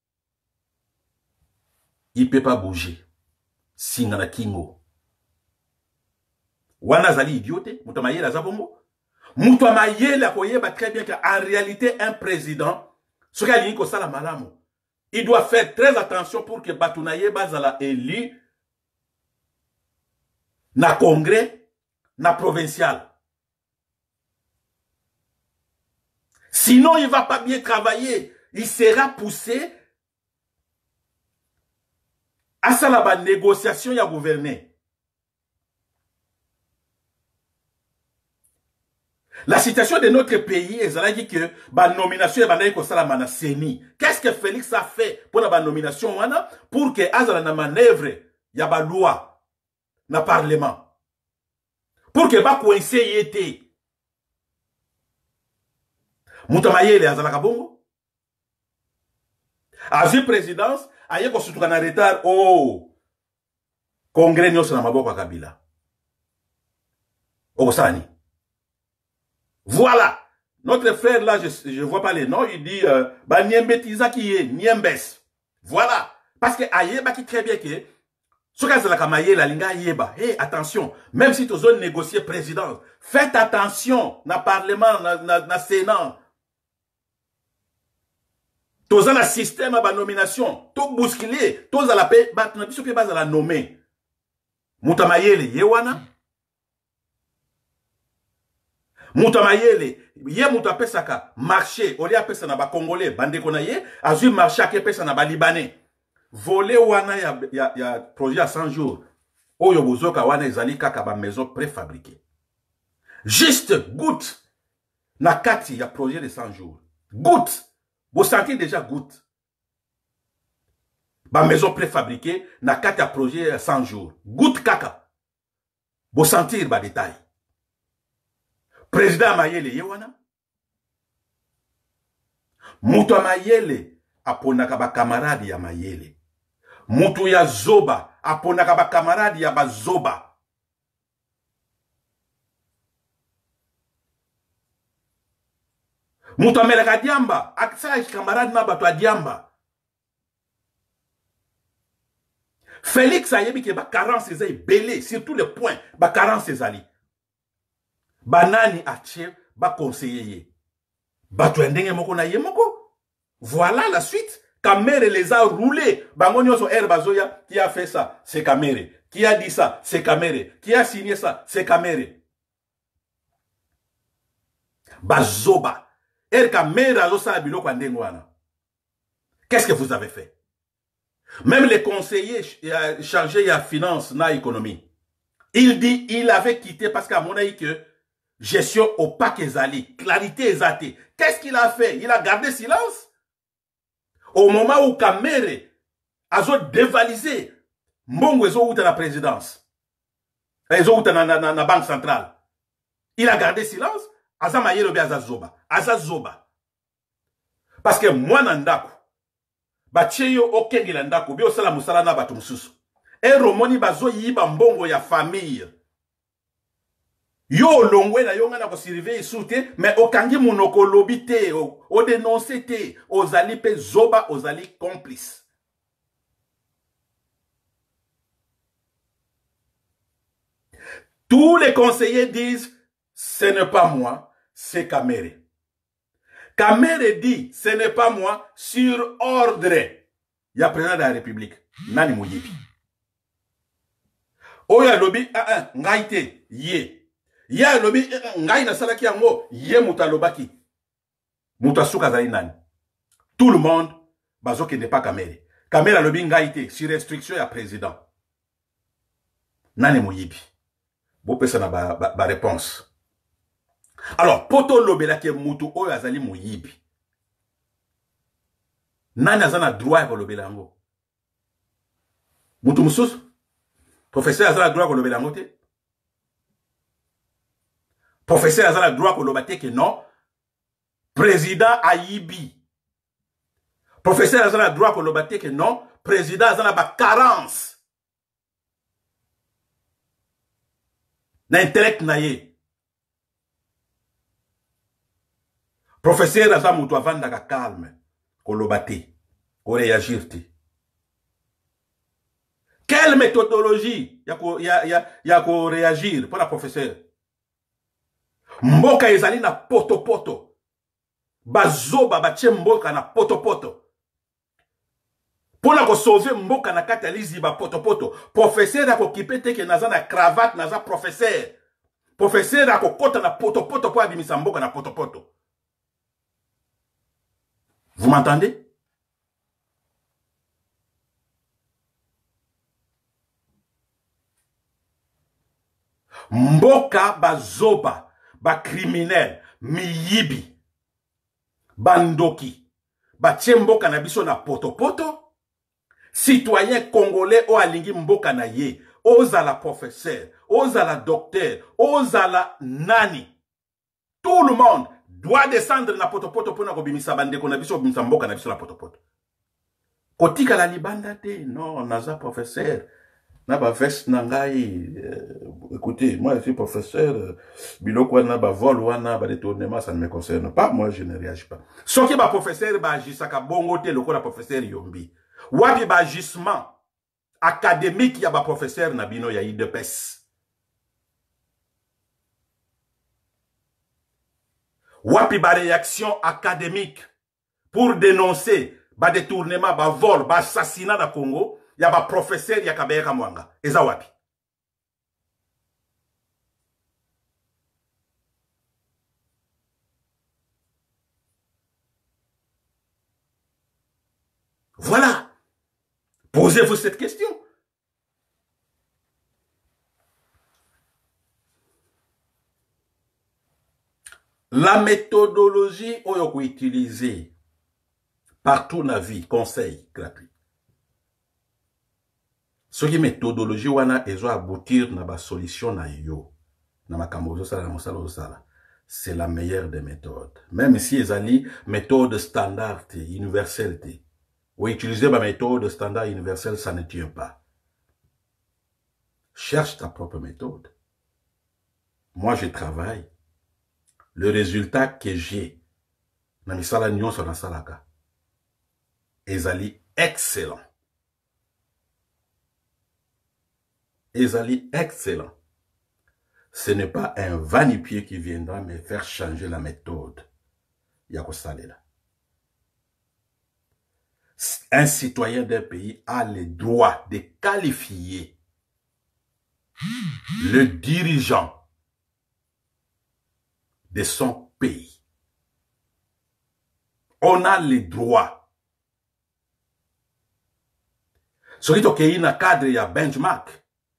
Il ne peut pas bouger. Singana Kingo. Wana zali idiote. Moutamaye la zabongo. Moutamaye la koyeba très bien qu'en réalité, un président, ce qu'il a dit que ça la malamu, il doit faire très attention pour que Batounaye Bazala élu na congrès, na provincial. Sinon, il ne va pas bien travailler. Il sera poussé à ça la négociation et à gouverner. La situation de notre pays, elle a dit que la nomination est la CENI. Qu'est-ce que Félix a fait pour la nomination pour que Azala na manœuvre, il y a une loi dans le Parlement. Pour que ba coincé y était. Moutamayele Azala Kabongo. A vu présidence, aye ko sutuka na retard oh congrès nyonso na maboko ya Kabila. Okosani. Voilà. Notre frère là, je ne vois pas les noms, il dit euh, bah Niembetiza qui est Niembes. Voilà. Parce que aye ba qui très bien que ce cas la kamaye la linga yeba. Hey, attention, même si tu as négocié présidence, faites attention na parlement na na, na sénat. Tous la système à la nomination, tout bousculé, tous à la paix, bah, tu n'as plus pas à la nommer. Moutamayele, yewana. Moutamayele, ye moutape saka, marché, on y a pesa na ba Congolais, bande konaye, azu marché à pesa na ba Libanais. Volé wana ya, ya, ya projet à cent jours. Oyo bozoka wana ezali kaka ba maison préfabriquée. Juste, goutte. Na kati ya projet de cent jours. Goutte. Vous sentez déjà goutte. Ma maison préfabriquée, n'a qu'à un projet cent jours. Goutte kaka. Vous sentez le détail. Président Mayele Yewana. Moutou Mayele, aponaka ba camarade ya Mayele. Moutou ya Zoba, aponaka ba camarade ya ba Zoba. Moutou amelaka diamba, aksa camarade na bato a diamba. Félix a yebi ke ba carence ezali belé sur tous les points, ba carence ezali. Banani ache ba conseiller. Bato ndenge moko na ye moko. Voilà la suite. Kamere les a roulés. Bangonyo so er bazoya qui a fait ça, c'est Kamere. Qui a dit ça, c'est Kamere. Qui a signé ça, c'est Kamere. Bazoba. Er Kamere azo sa biloko ndengwana. Qu'est-ce que vous avez fait? Même les conseillers chargés de la finance, na économie. Il dit, il avait quitté parce qu'à mon avis que gestion opaque ezali, clarité ezate. Qu'est-ce qu'il a fait? Il a gardé silence. Au moment où Kamere a dévalisé, Mbongo ezo outa la présidence. Ezo outa na, na, na, na banque centrale. Il a gardé silence. Azama yelobe azazoba. Azazoba. Parce que moi nandako. Bacheyo okengela ndako bi osala musala na bato mususu. E romoni bazo yiba mbongo ya famille. Yo longwe na yonga na ko surveiller soute mais okangi munoko lobité o, o dénoncer té ozali pe zoba ozali complice. Tous les conseillers disent ce n'est pas moi, c'est Kamere. Kamere dit, ce n'est pas moi, sur ordre. Il y a président de la République. Nani Mouyibi. Oya lobi, ah ah, ngaite, ye. Ya lobi, ngai na salaki yango, ye mutalobaki. Mutasuka zali nani. Tout le monde, bazo qui n'est pas Kamere. Kamere lobi ngaite, sur instruction ya président. Nani Mouyibi. Bo pesa na ba, ba, ba réponse. Alors, poto lobela ke mutu oyo azali muyibi. Nani azana droit ko lobela ngo? Mutu mususu? Professeur azana droit ko lobela ngo te? Professeur azana droit ko lobate ke non? Président ayibi. Professeur azana droit ko lobate ke non? Président azana ba carence. Na intellect na ye. Professeur aza mutu avanda ka calme, kolobate, ko réagir te. Quelle méthodologie ya ko ya ya ya ko réagir pour la professeur? Mboka ezali na poto poto. Bazoba bache mboka na poto poto. Pour la sauver mboka na kati liziba poto poto. Professeur a occupé te ke naza na cravate naza professeur. Professeur a kota na poto poto pour abimisa mboka na poto poto. Vous m'entendez? Mboka bazoba, ba criminel, miyibi, bandoki, ba mboka na biso na poto poto. Citoyen congolais o alingi mboka na ye, ozala professeur, ozala docteur, ozala nani. Tout le monde doit descendre na poto poto pour na kobimisa bandeko na biso bimisa mboka na biso na poto poto. Kotika la libanda te, non, naza professeur. Na ba veste na ngai, euh, écoutez, moi je suis professeur, euh, biloko na ba vol wana ba détournement, ça ne me concerne pas, moi je ne réagis pas. Soki ba professeur ba agisaka bongo te loko la professeur Yombi. Wapi ba agissement académique ya ba professeur na bino ya I D P E S. Wapi ba réaction académique pour dénoncer ba détournement, ba vol, ba assassinat na Congo. Il y a un professeur, il y a Kabeka Mwanga. Et ça, wapi? Voilà. Posez-vous cette question. La méthodologie qu'on utilise partout dans la vie, conseil gratuit. Ce qui méthodologie wana ezo aboutir na ba solution na yo na makambo zo sala na mosala zo sala, c'est la meilleure des méthodes. Même si ezali méthode standard universelle te, ou utiliser ba méthode standard universelle, ça ne tient pas. Cherche ta propre méthode. Moi je travaille, le résultat que j'ai na misala nyonso na salaka ezali excellent. Ezali excellent. Ce n'est pas un vanipié qui viendra me faire changer la méthode. Yako salela. Un citoyen d'un pays a le droit de qualifier le dirigeant de son pays. On a le droit. Ce qui est dans le cadre, il y a benchmark.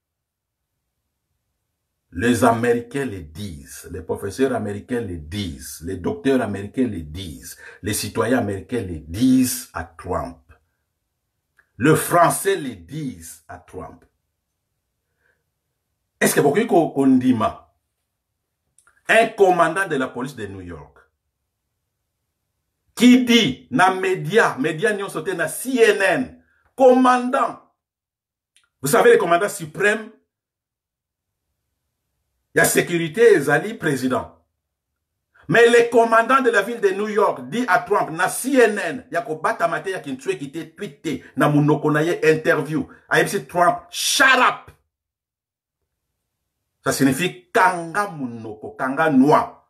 Les Américains le disent, les professeurs américains le disent, les docteurs américains le disent, les citoyens américains le disent à Trump. Le français le disent à Trump. Est-ce que beaucoup qu'on dit un commandant de la police de New York qui dit na média, média n'y ont sauté na C N N, commandant, vous savez le commandant suprême, il y a sécurité et Zali président. Mais le commandant de la ville de New York dit à Trump, na C N N, il y a ko batamate ya kintue qui te tweeté, na munoko na ye interview. A dit Trump, shut up. Ça signifie kanga munoko, kanga noa.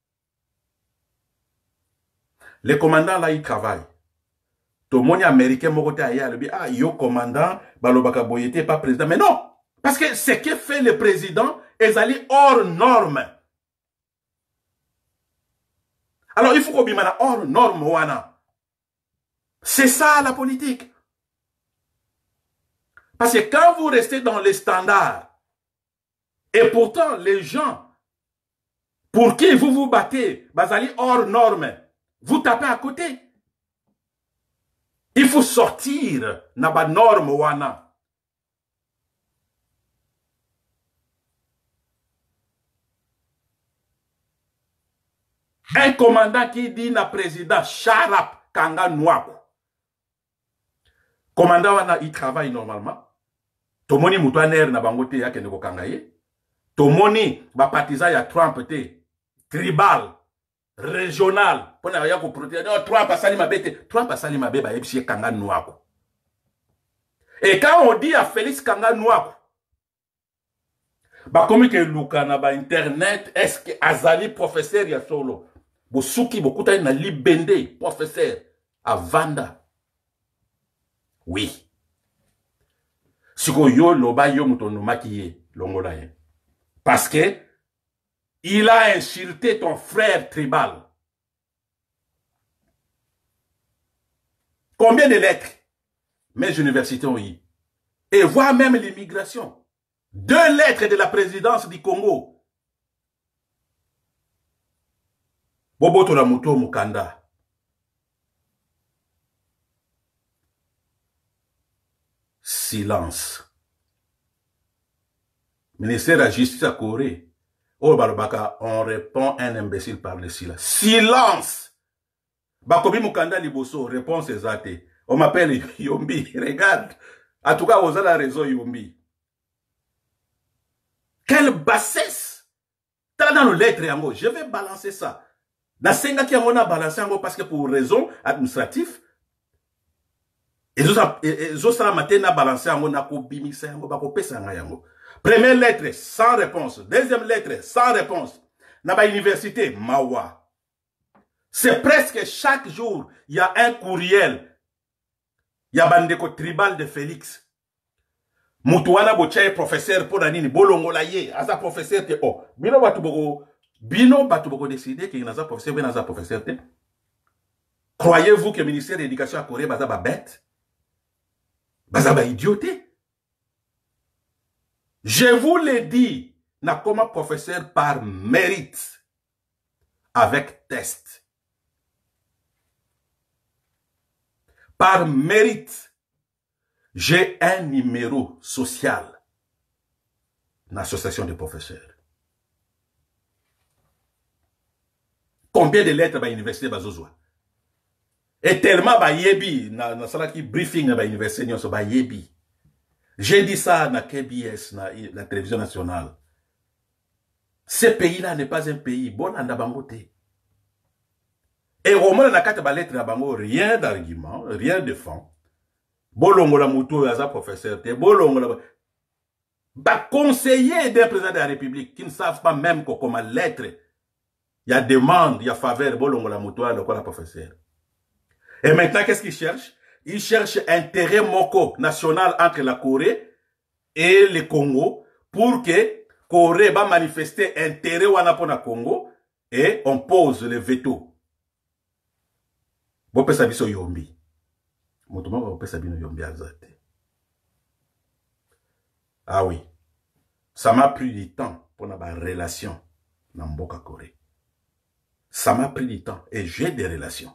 Le commandant là, il travaille. Tout le monde américain, mokote aya, il dit, ah, yo commandant, balobaka boyete, pas président. Mais non! Parce que ce que fait le président, est allé hors norme. Alors, il faut qu'on bimana hors norme, wana. C'est ça, la politique. Parce que quand vous restez dans les standards, et pourtant, les gens, pour qui vous vous battez, basali hors norme, vous tapez à côté. Il faut sortir, na ba norme, wana. Un commandant qui dit na président Sharap Kanga Nwako. Commandant wana il travaille normalement. Tomoni mutwaner na bangote yake ndeko kangaye. Tomoni ba partisan ya Trump te tribal régional pona ya ko protéger. Trump asali mabete, Trump asali mabeba yebisi Kanga Nwako. Et quand on dit à Félix Kanga Nwako, ba komi ke luka na ba internet, est-ce que azali professeur ya solo? Bosuki bokuta na libende professeur à Vanda. Oui. Siko yo loba yo mutono makiye longola ye. Parce que il a insulté ton frère tribal. Combien de lettres mes universités ont eu? Et voire même l'immigration. Deux lettres de la présidence du Congo. Boboto la Muto Mukanda. Silence. Ministère de la Justice à Corée. Oh, Barabaka, on répond un imbécile par le silence. Silence! Bakobi Mukanda Liboso, réponse exacte. On m'appelle Yombi. Regarde. En tout cas, vous avez la raison, Yombi. Quelle bassesse! T'as dans nos lettres, Yango. Je vais balancer ça. Dans Senga qui on a balancé Yango parce que pour raison administrative, et Zosa matin a balancé Yango, n'a pas bimissé Yango, bako pesa Yango. Première lettre, sans réponse. Deuxième lettre, sans réponse. Dans la université, Mawa. C'est presque chaque jour, il y a un courriel. Il y a bandeko tribal de Félix. Mutuana bochaye professeur pour nini bolongo la ye. Asa professeur te oh. Bino batu boko bino batu boko décider que naza professeur ben naza professeur te. Croyez-vous que le ministère de l'Éducation à Corée baza ba bête? Baza ba idioté? Je vous l'ai dit, n'a comme professeur par mérite, avec test. Par mérite, j'ai un numéro social dans l'association des professeurs. Combien de lettres à l'université Bazozwa? Et tellement ba yebi, na na sala ki briefing à l'université nyonso ba yebi. J'ai dit ça dans K B S, dans la télévision nationale. Ce pays-là n'est pas un pays. Bon, en Bangote. Et au moins, dans la lettre à Bango, rien d'argument, rien de fond. Bolongo la moutou, yaza professeur, te bolongo la. Bah, conseiller des présidents de la République qui ne savent pas même que comme lettre, il y a demande, il y a faveur, bolongo la moutou, le quoi la professeur. Et maintenant, qu'est-ce qu'ils cherchent? Ils cherchent intérêt moko national entre la Corée et le Congo pour que Corée va manifester intérêt wana pona Congo et on pose le veto. Bo pesa biso yombi. Motuma bo pesa bino yombi azate. Ah oui. Ça m'a pris du temps pour la relation dans Mboka Corée. Ça m'a pris du temps et j'ai des relations.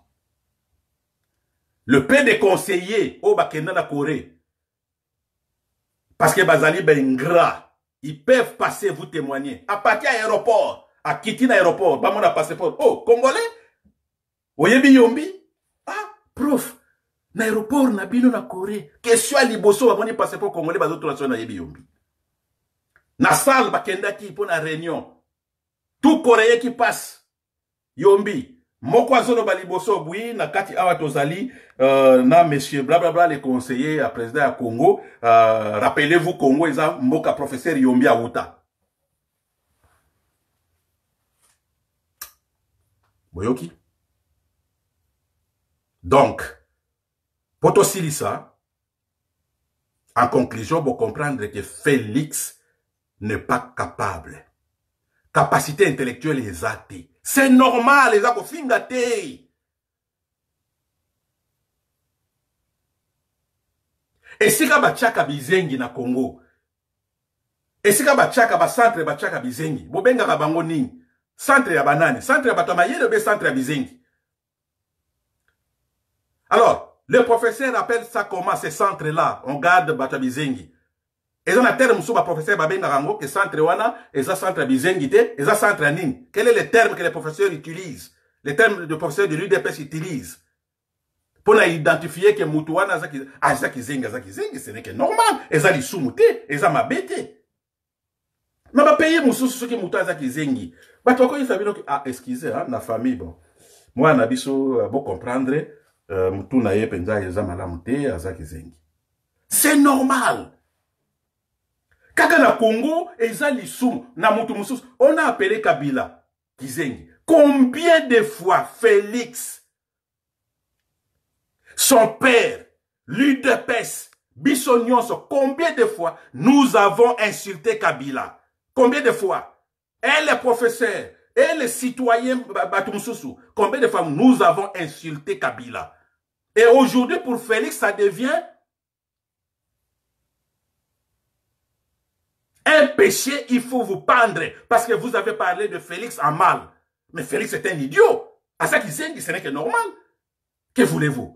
Le peu de conseillers au Bakenda na Corée, parce que Bazali Bengra, ils peuvent passer vous témoigner. À partir de l'aéroport, à quitter l'aéroport, bah mon passeport. Oh, Congolais? Oyebi Yombi? Ah, prof, l'aéroport na bino na Corée. Question à Liboso, à mon passeport congolais, bah d'autres nations na Yebi Yombi. Na salle Bakenda qui pour la réunion. Tout Coréen qui passe, Yombi. Moko zono baliboso bui na kati awa tozali euh, na monsieur blablabla les conseillers à président à Congo euh, rappelez-vous Congo ils ont moka professeur Yombi Awuta. Boyoki. Donc poto silisa en conclusion vous comprendre que Félix n'est pas capable. Capacité intellectuelle est athée. C'est normal, les gens qui fingate. Et si ka bachaka bizengi na Congo. Et si ka bachaka ba centre bachaka bizengi. Bobenga ka bango nini? Centre ya banane, centre ya batamayele be centre ya bizengi. Alors, le professeur appelle ça comment ces centres là? On garde batabizengi. Et dans la terme sous ma professeur Babenga Rango, que centre wana, et ça centre bizengite, et ça centre nin. Quel est le terme que les professeurs utilisent? Les termes de professeurs de l'U D P S utilisent. Pour identifier que Moutouana, ah, ça qui zenga, ça qui zenga, ce n'est que normal. Et ça li soumouté, et ça m'a bêté. Mais va payer mon sous ce qui Moutouana, ça qui zengi. Bah, toi, quand il savait que, ah, excusez, hein, la famille, bon. Moi, Nabiso, bon comprendre, euh, Moutouna ye penza, et ça m'a lamouté, ça qui zengi. C'est normal. Kaka na Congo, eza lisum, na mutu musus, on a appelé Kabila, Kizengi. Combien de fois Félix, son père, l'U D P S, Bissonions, combien de fois nous avons insulté Kabila? Combien de fois? Et les professeurs, et les citoyens Batumsusu, combien de fois nous avons insulté Kabila? Et aujourd'hui, pour Félix, ça devient un péché, il faut vous pendre. Parce que vous avez parlé de Félix en mal. Mais Félix est un idiot. À ça qu'il sait, ce n'est que normal. Que voulez-vous?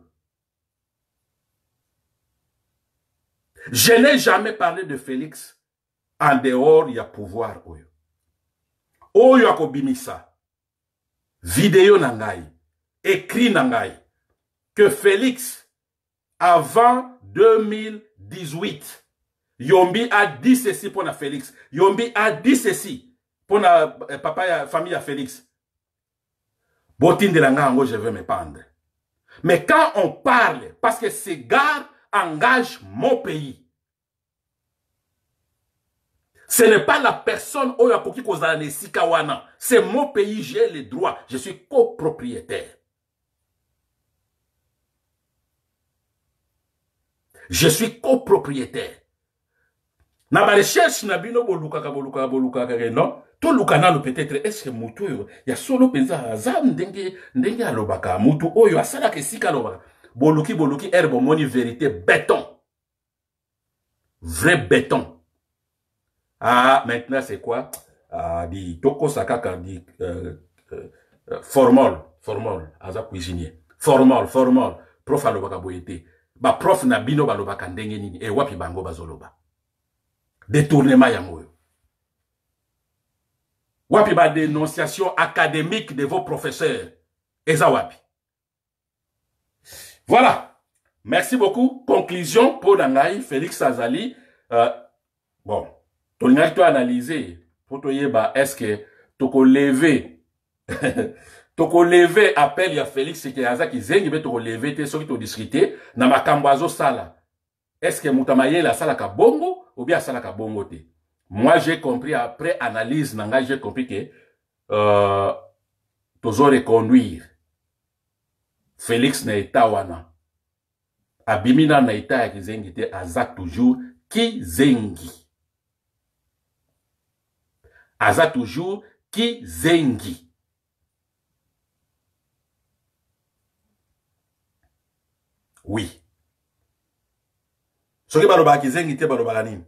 Je n'ai jamais parlé de Félix en dehors, il y a pouvoir. Oyo akobimisa. Vidéo nangai. Écrit nangai. Que Félix, avant deux mille dix-huit, Yombi a dit ceci pour la Félix. Yombi a dit ceci pour la papa et famille à Félix. Botine de l'anga, je veux me pendre. Mais quand on parle, parce que ces gars engagent mon pays, ce n'est pas la personne où c'est mon pays, j'ai les droits. Je suis copropriétaire. Je suis copropriétaire. Na ba recherche na bino boluka ka boluka boluka ka non to lukana no peut-être est-ce que mutu yo ya solo penza azam ndenge ndenge alobaka mutu oyo asala ke sika lobaka boluki boluki herbe moni vérité béton vrai béton. Ah maintenant c'est quoi? Ah di toko sakaka di euh, euh, euh, formol formol aza cuisinier formol formol prof alobaka boyete ba prof na bino balobaka ndenge nini e wapi bango bazoloba détournement ya moyo. Wapi ba dénonciation académique de vos professeurs. Eza wapi. Voilà. Merci beaucoup. Conclusion pour Nangaï, Félix Azali. Euh, bon. Ton to analyser. Pour te yeba, est-ce que toko lever. Toko lever appel ya Félix c'est que Aza qui zengi be toko lever te so ki to discuter na makambazo sala. Est-ce que mutamaye la sala ka bongo ou bien sala ka bongo te? Moi j'ai compris après analyse nanga j'ai compris que euh tozo reconduire Félix na eta wana abimina na eta ya kizengi te aza toujours ki zengi aza toujours ki zengi. Oui. Soki baloba ki zengi te baloba nini?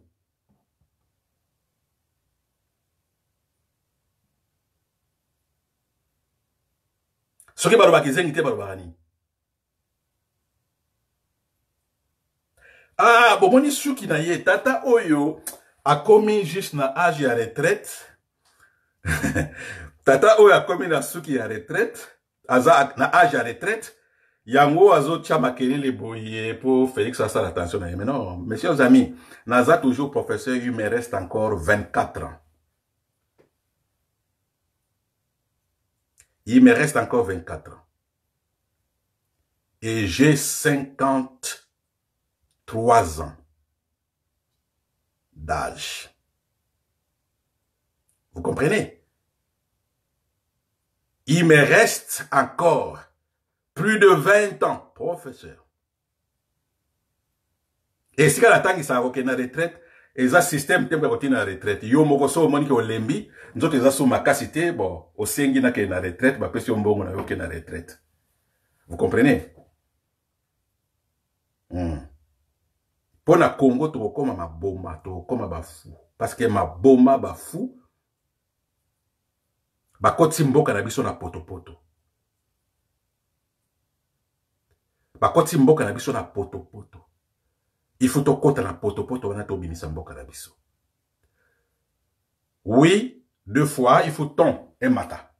Soki baloba ki zengi te baloba nini? Ah, bomoni suki na ye tata oyo a komi juste na âge ya retraite. Tata oyo a komi na suki ya retraite, aza na âge ya retraite. Yango azo tchama kelele boye pour Félix a la attention. Mais non, messieurs amis, Naza toujours professeur, il me reste encore vingt-quatre ans. Il me reste encore vingt-quatre ans. Et j'ai cinquante-trois ans d'âge. Vous comprenez? Il me reste encore plus de vingt ans, professeur. Et si quand la tangi sa roke na retraite, et ça système tembe côté na retraite. Yo moko so moni ko lembi, nzoto eza so makasité, bon, o sengi na ke na retraite, ba pesi mbongo na yo ke na retraite. Vous comprenez? Hmm. Pour na Congo to koma ma bomba, to koma ba fou. Parce que ma bomba ba fou. Ba koti mboka na biso na poto poto. Bakoti mboka na biso na poto poto. Il faut to kota na poto poto wana to binisa mboka na biso. Oui, deux fois, il faut ton et mata.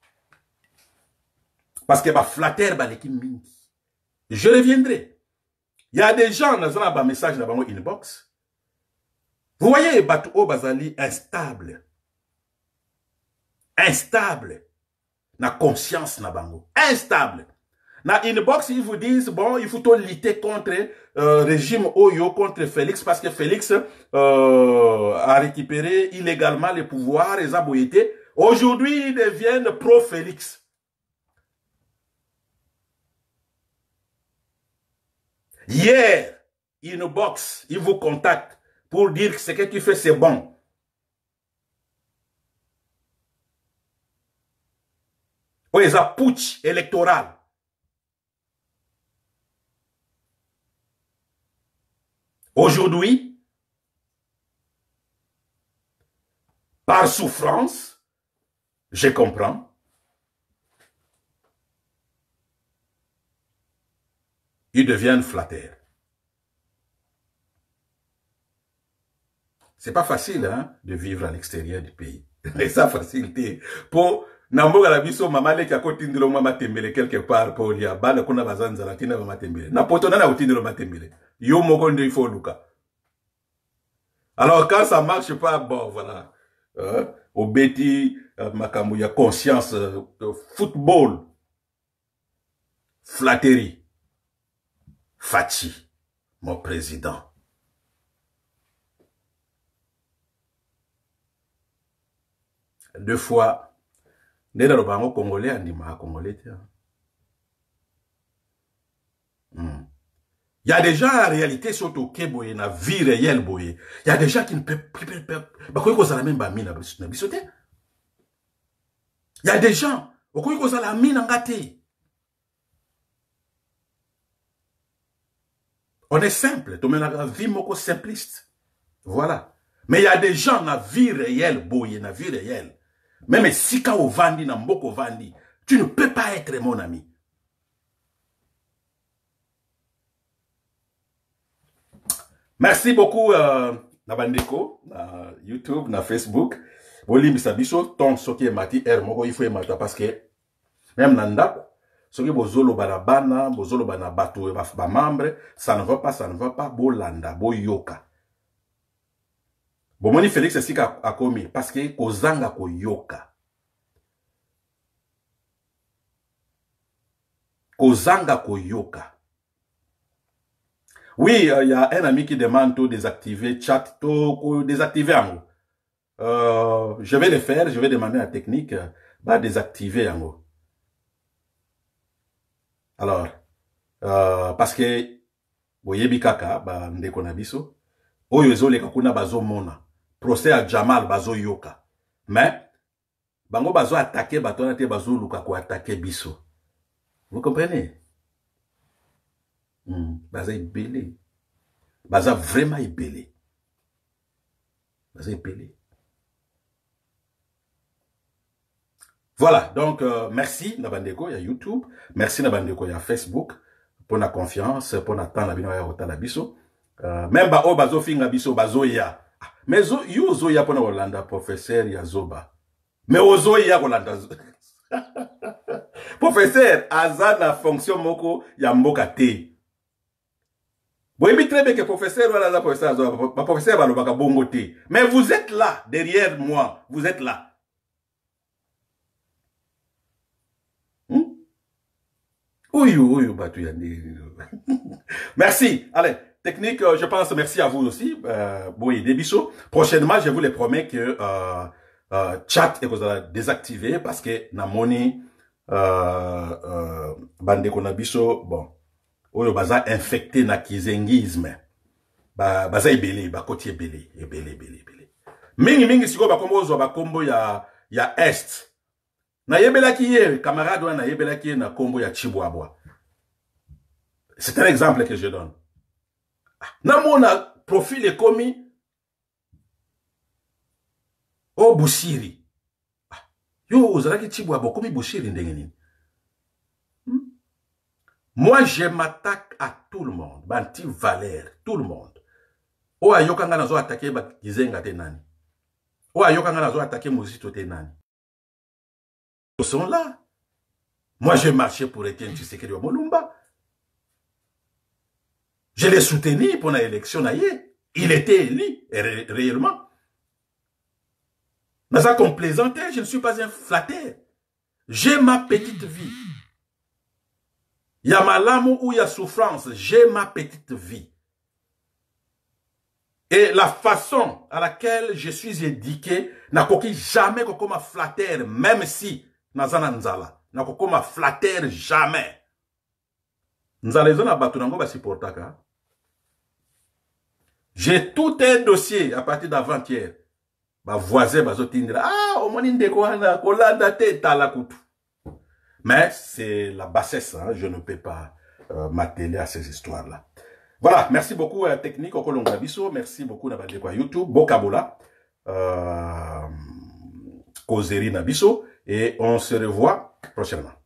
Parce que ba flatter ba l'équipe mingi. Je reviendrai. Il y a des gens dans un message dans mon inbox. Vous voyez Batu Bazali instable. Instable. Na conscience na bango. Instable. Na inbox, ils vous disent, bon, il faut lutter contre le euh, régime Oyo, contre Félix, parce que Félix euh, a récupéré illégalement les pouvoirs, les aboyétés. Aujourd'hui, ils deviennent pro-Félix. Hier, Inbox, il vous contacte pour dire que ce que tu fais, c'est bon. Oui, il y a putsch électoral. Aujourd'hui, par souffrance, je comprends, ils deviennent flatteurs. C'est pas facile hein, de vivre à l'extérieur du pays. Mais ça facilité. Pour Namboga la biso mama le kako tindiro mama tembele quelque part pour ya bana kuna bazanza la tina mama tembele. Na poto na na tindiro mama tembele. Yo moko ndo il faut luka. Alors quand ça marche pas bon voilà. Euh, au beti euh, makambo ya conscience euh, football flatterie. Fachi mon président. Deux fois il y a des gens en réalité sont au Kéboye, na vie réelle boye. Il y a des gens qui ne peuvent plus bah quoi qu'on même ba mina na bisote. Il y a des gens au quoi qu'on la mine ngate. On est simple, tu mets la vie moko simpliste. Voilà. Mais il y a des gens na vie réelle boye, na vie réelle. Même si ka vandi na mboko vandi, tu ne peux pas être mon ami. Merci beaucoup euh, na bandeko, na YouTube, na Facebook. Boli misabiso ton soki mati er moko il faut mata parce que même nanda soki bozolo bana bana, bozolo bana bato ba membre, ça ne va pas, ça ne va pas bolanda, boyoka. Bomoni Félix c'est sika akomi parce que kozanga ko yoka. Kozanga ko yoka. Oui, il euh, y a un ami qui demande de désactiver chat, de désactiver en haut. Euh, je vais le faire, je vais demander à la technique, euh, bah désactiver en haut. Alors, euh, parce que, vous voyez, bikaka, bah ndeko na biso, oyo ezole kakuna bazo mona. Procès à Jamal bazo yoka. Mais, bango bazo attaquer batona te bazo luka ko attaquer biso. Vous comprenez? Hmm. Baza ibele. Baza vraiment ibele. Baza ibele. Voilà, donc euh, merci Nabandeko, il y a YouTube. Merci Nabandeko, il y a Facebook. Pour la confiance, pour la temps, la bino ya hota la biso. Euh, même ba o bazo finga biso bazo ya. Mais zo yo zo ya pona Holanda professeur ya zoba. Mais ozo ya Holanda. Professeur azana fonction moko ya mboka te. Boyebi très bien que professeur wala la professeur zoba, ma professeur ba lobaka bongo te. Mais vous êtes là derrière moi, vous êtes là. Hmm? Oui oui oui batu yandi. Merci. Allez. Technique, euh, je pense, merci à vous aussi. Euh, oui, des bisous. Prochainement, je vous les promets que euh, euh, chat est désactivé parce que na moni euh, euh, bande kona biso bon oyo baza infecté na kizengisme ba baza ebele ba koti ebele ebele ebele ebele mingi mingi siko ba kombo zo ba kombo ya ya est na yebela ki ye camarade na yebela ki na kombo ya Chibwabwa. C'est un exemple que je donne. Namona profil est commis au Boussiri. Yo, ozalaki Chibwabwa komi Boussiri ndengeni. Hmm? Moi, je m'attaque à tout le monde. Banti Valère, tout le monde. O ayokanga nazo attaquer ba kizenga te nani. O ayokanga nazo attaquer Mozito te nani. Ils sont là. Moi, j'ai marché pour Etienne Tshisekedi wa Mulumba. Je l'ai soutenu pour l'élection. Il était élu, ré réellement. Mais ça complaisantait, je ne suis pas un flatteur. J'ai ma petite vie. Il y a ma lame ou il y a souffrance. J'ai ma petite vie. Et la façon à laquelle je suis éduqué n'a coquille jamais comme flatteur, même si Nazana Nzala n'a comme flatteur jamais. Nous allons à Batunango va supporter. J'ai tout un dossier à partir d'avant-hier. Ma voisin va dire ah au moins de quoi na kolanda te talakutu. Mais c'est la bassesse, hein, je ne peux pas euh, m'atteler à ces histoires-là. Voilà, merci beaucoup à Technique au Colombo Bisso, merci beaucoup à YouTube, Bokabola, euh, Kozeri Nabiso, et on se revoit prochainement.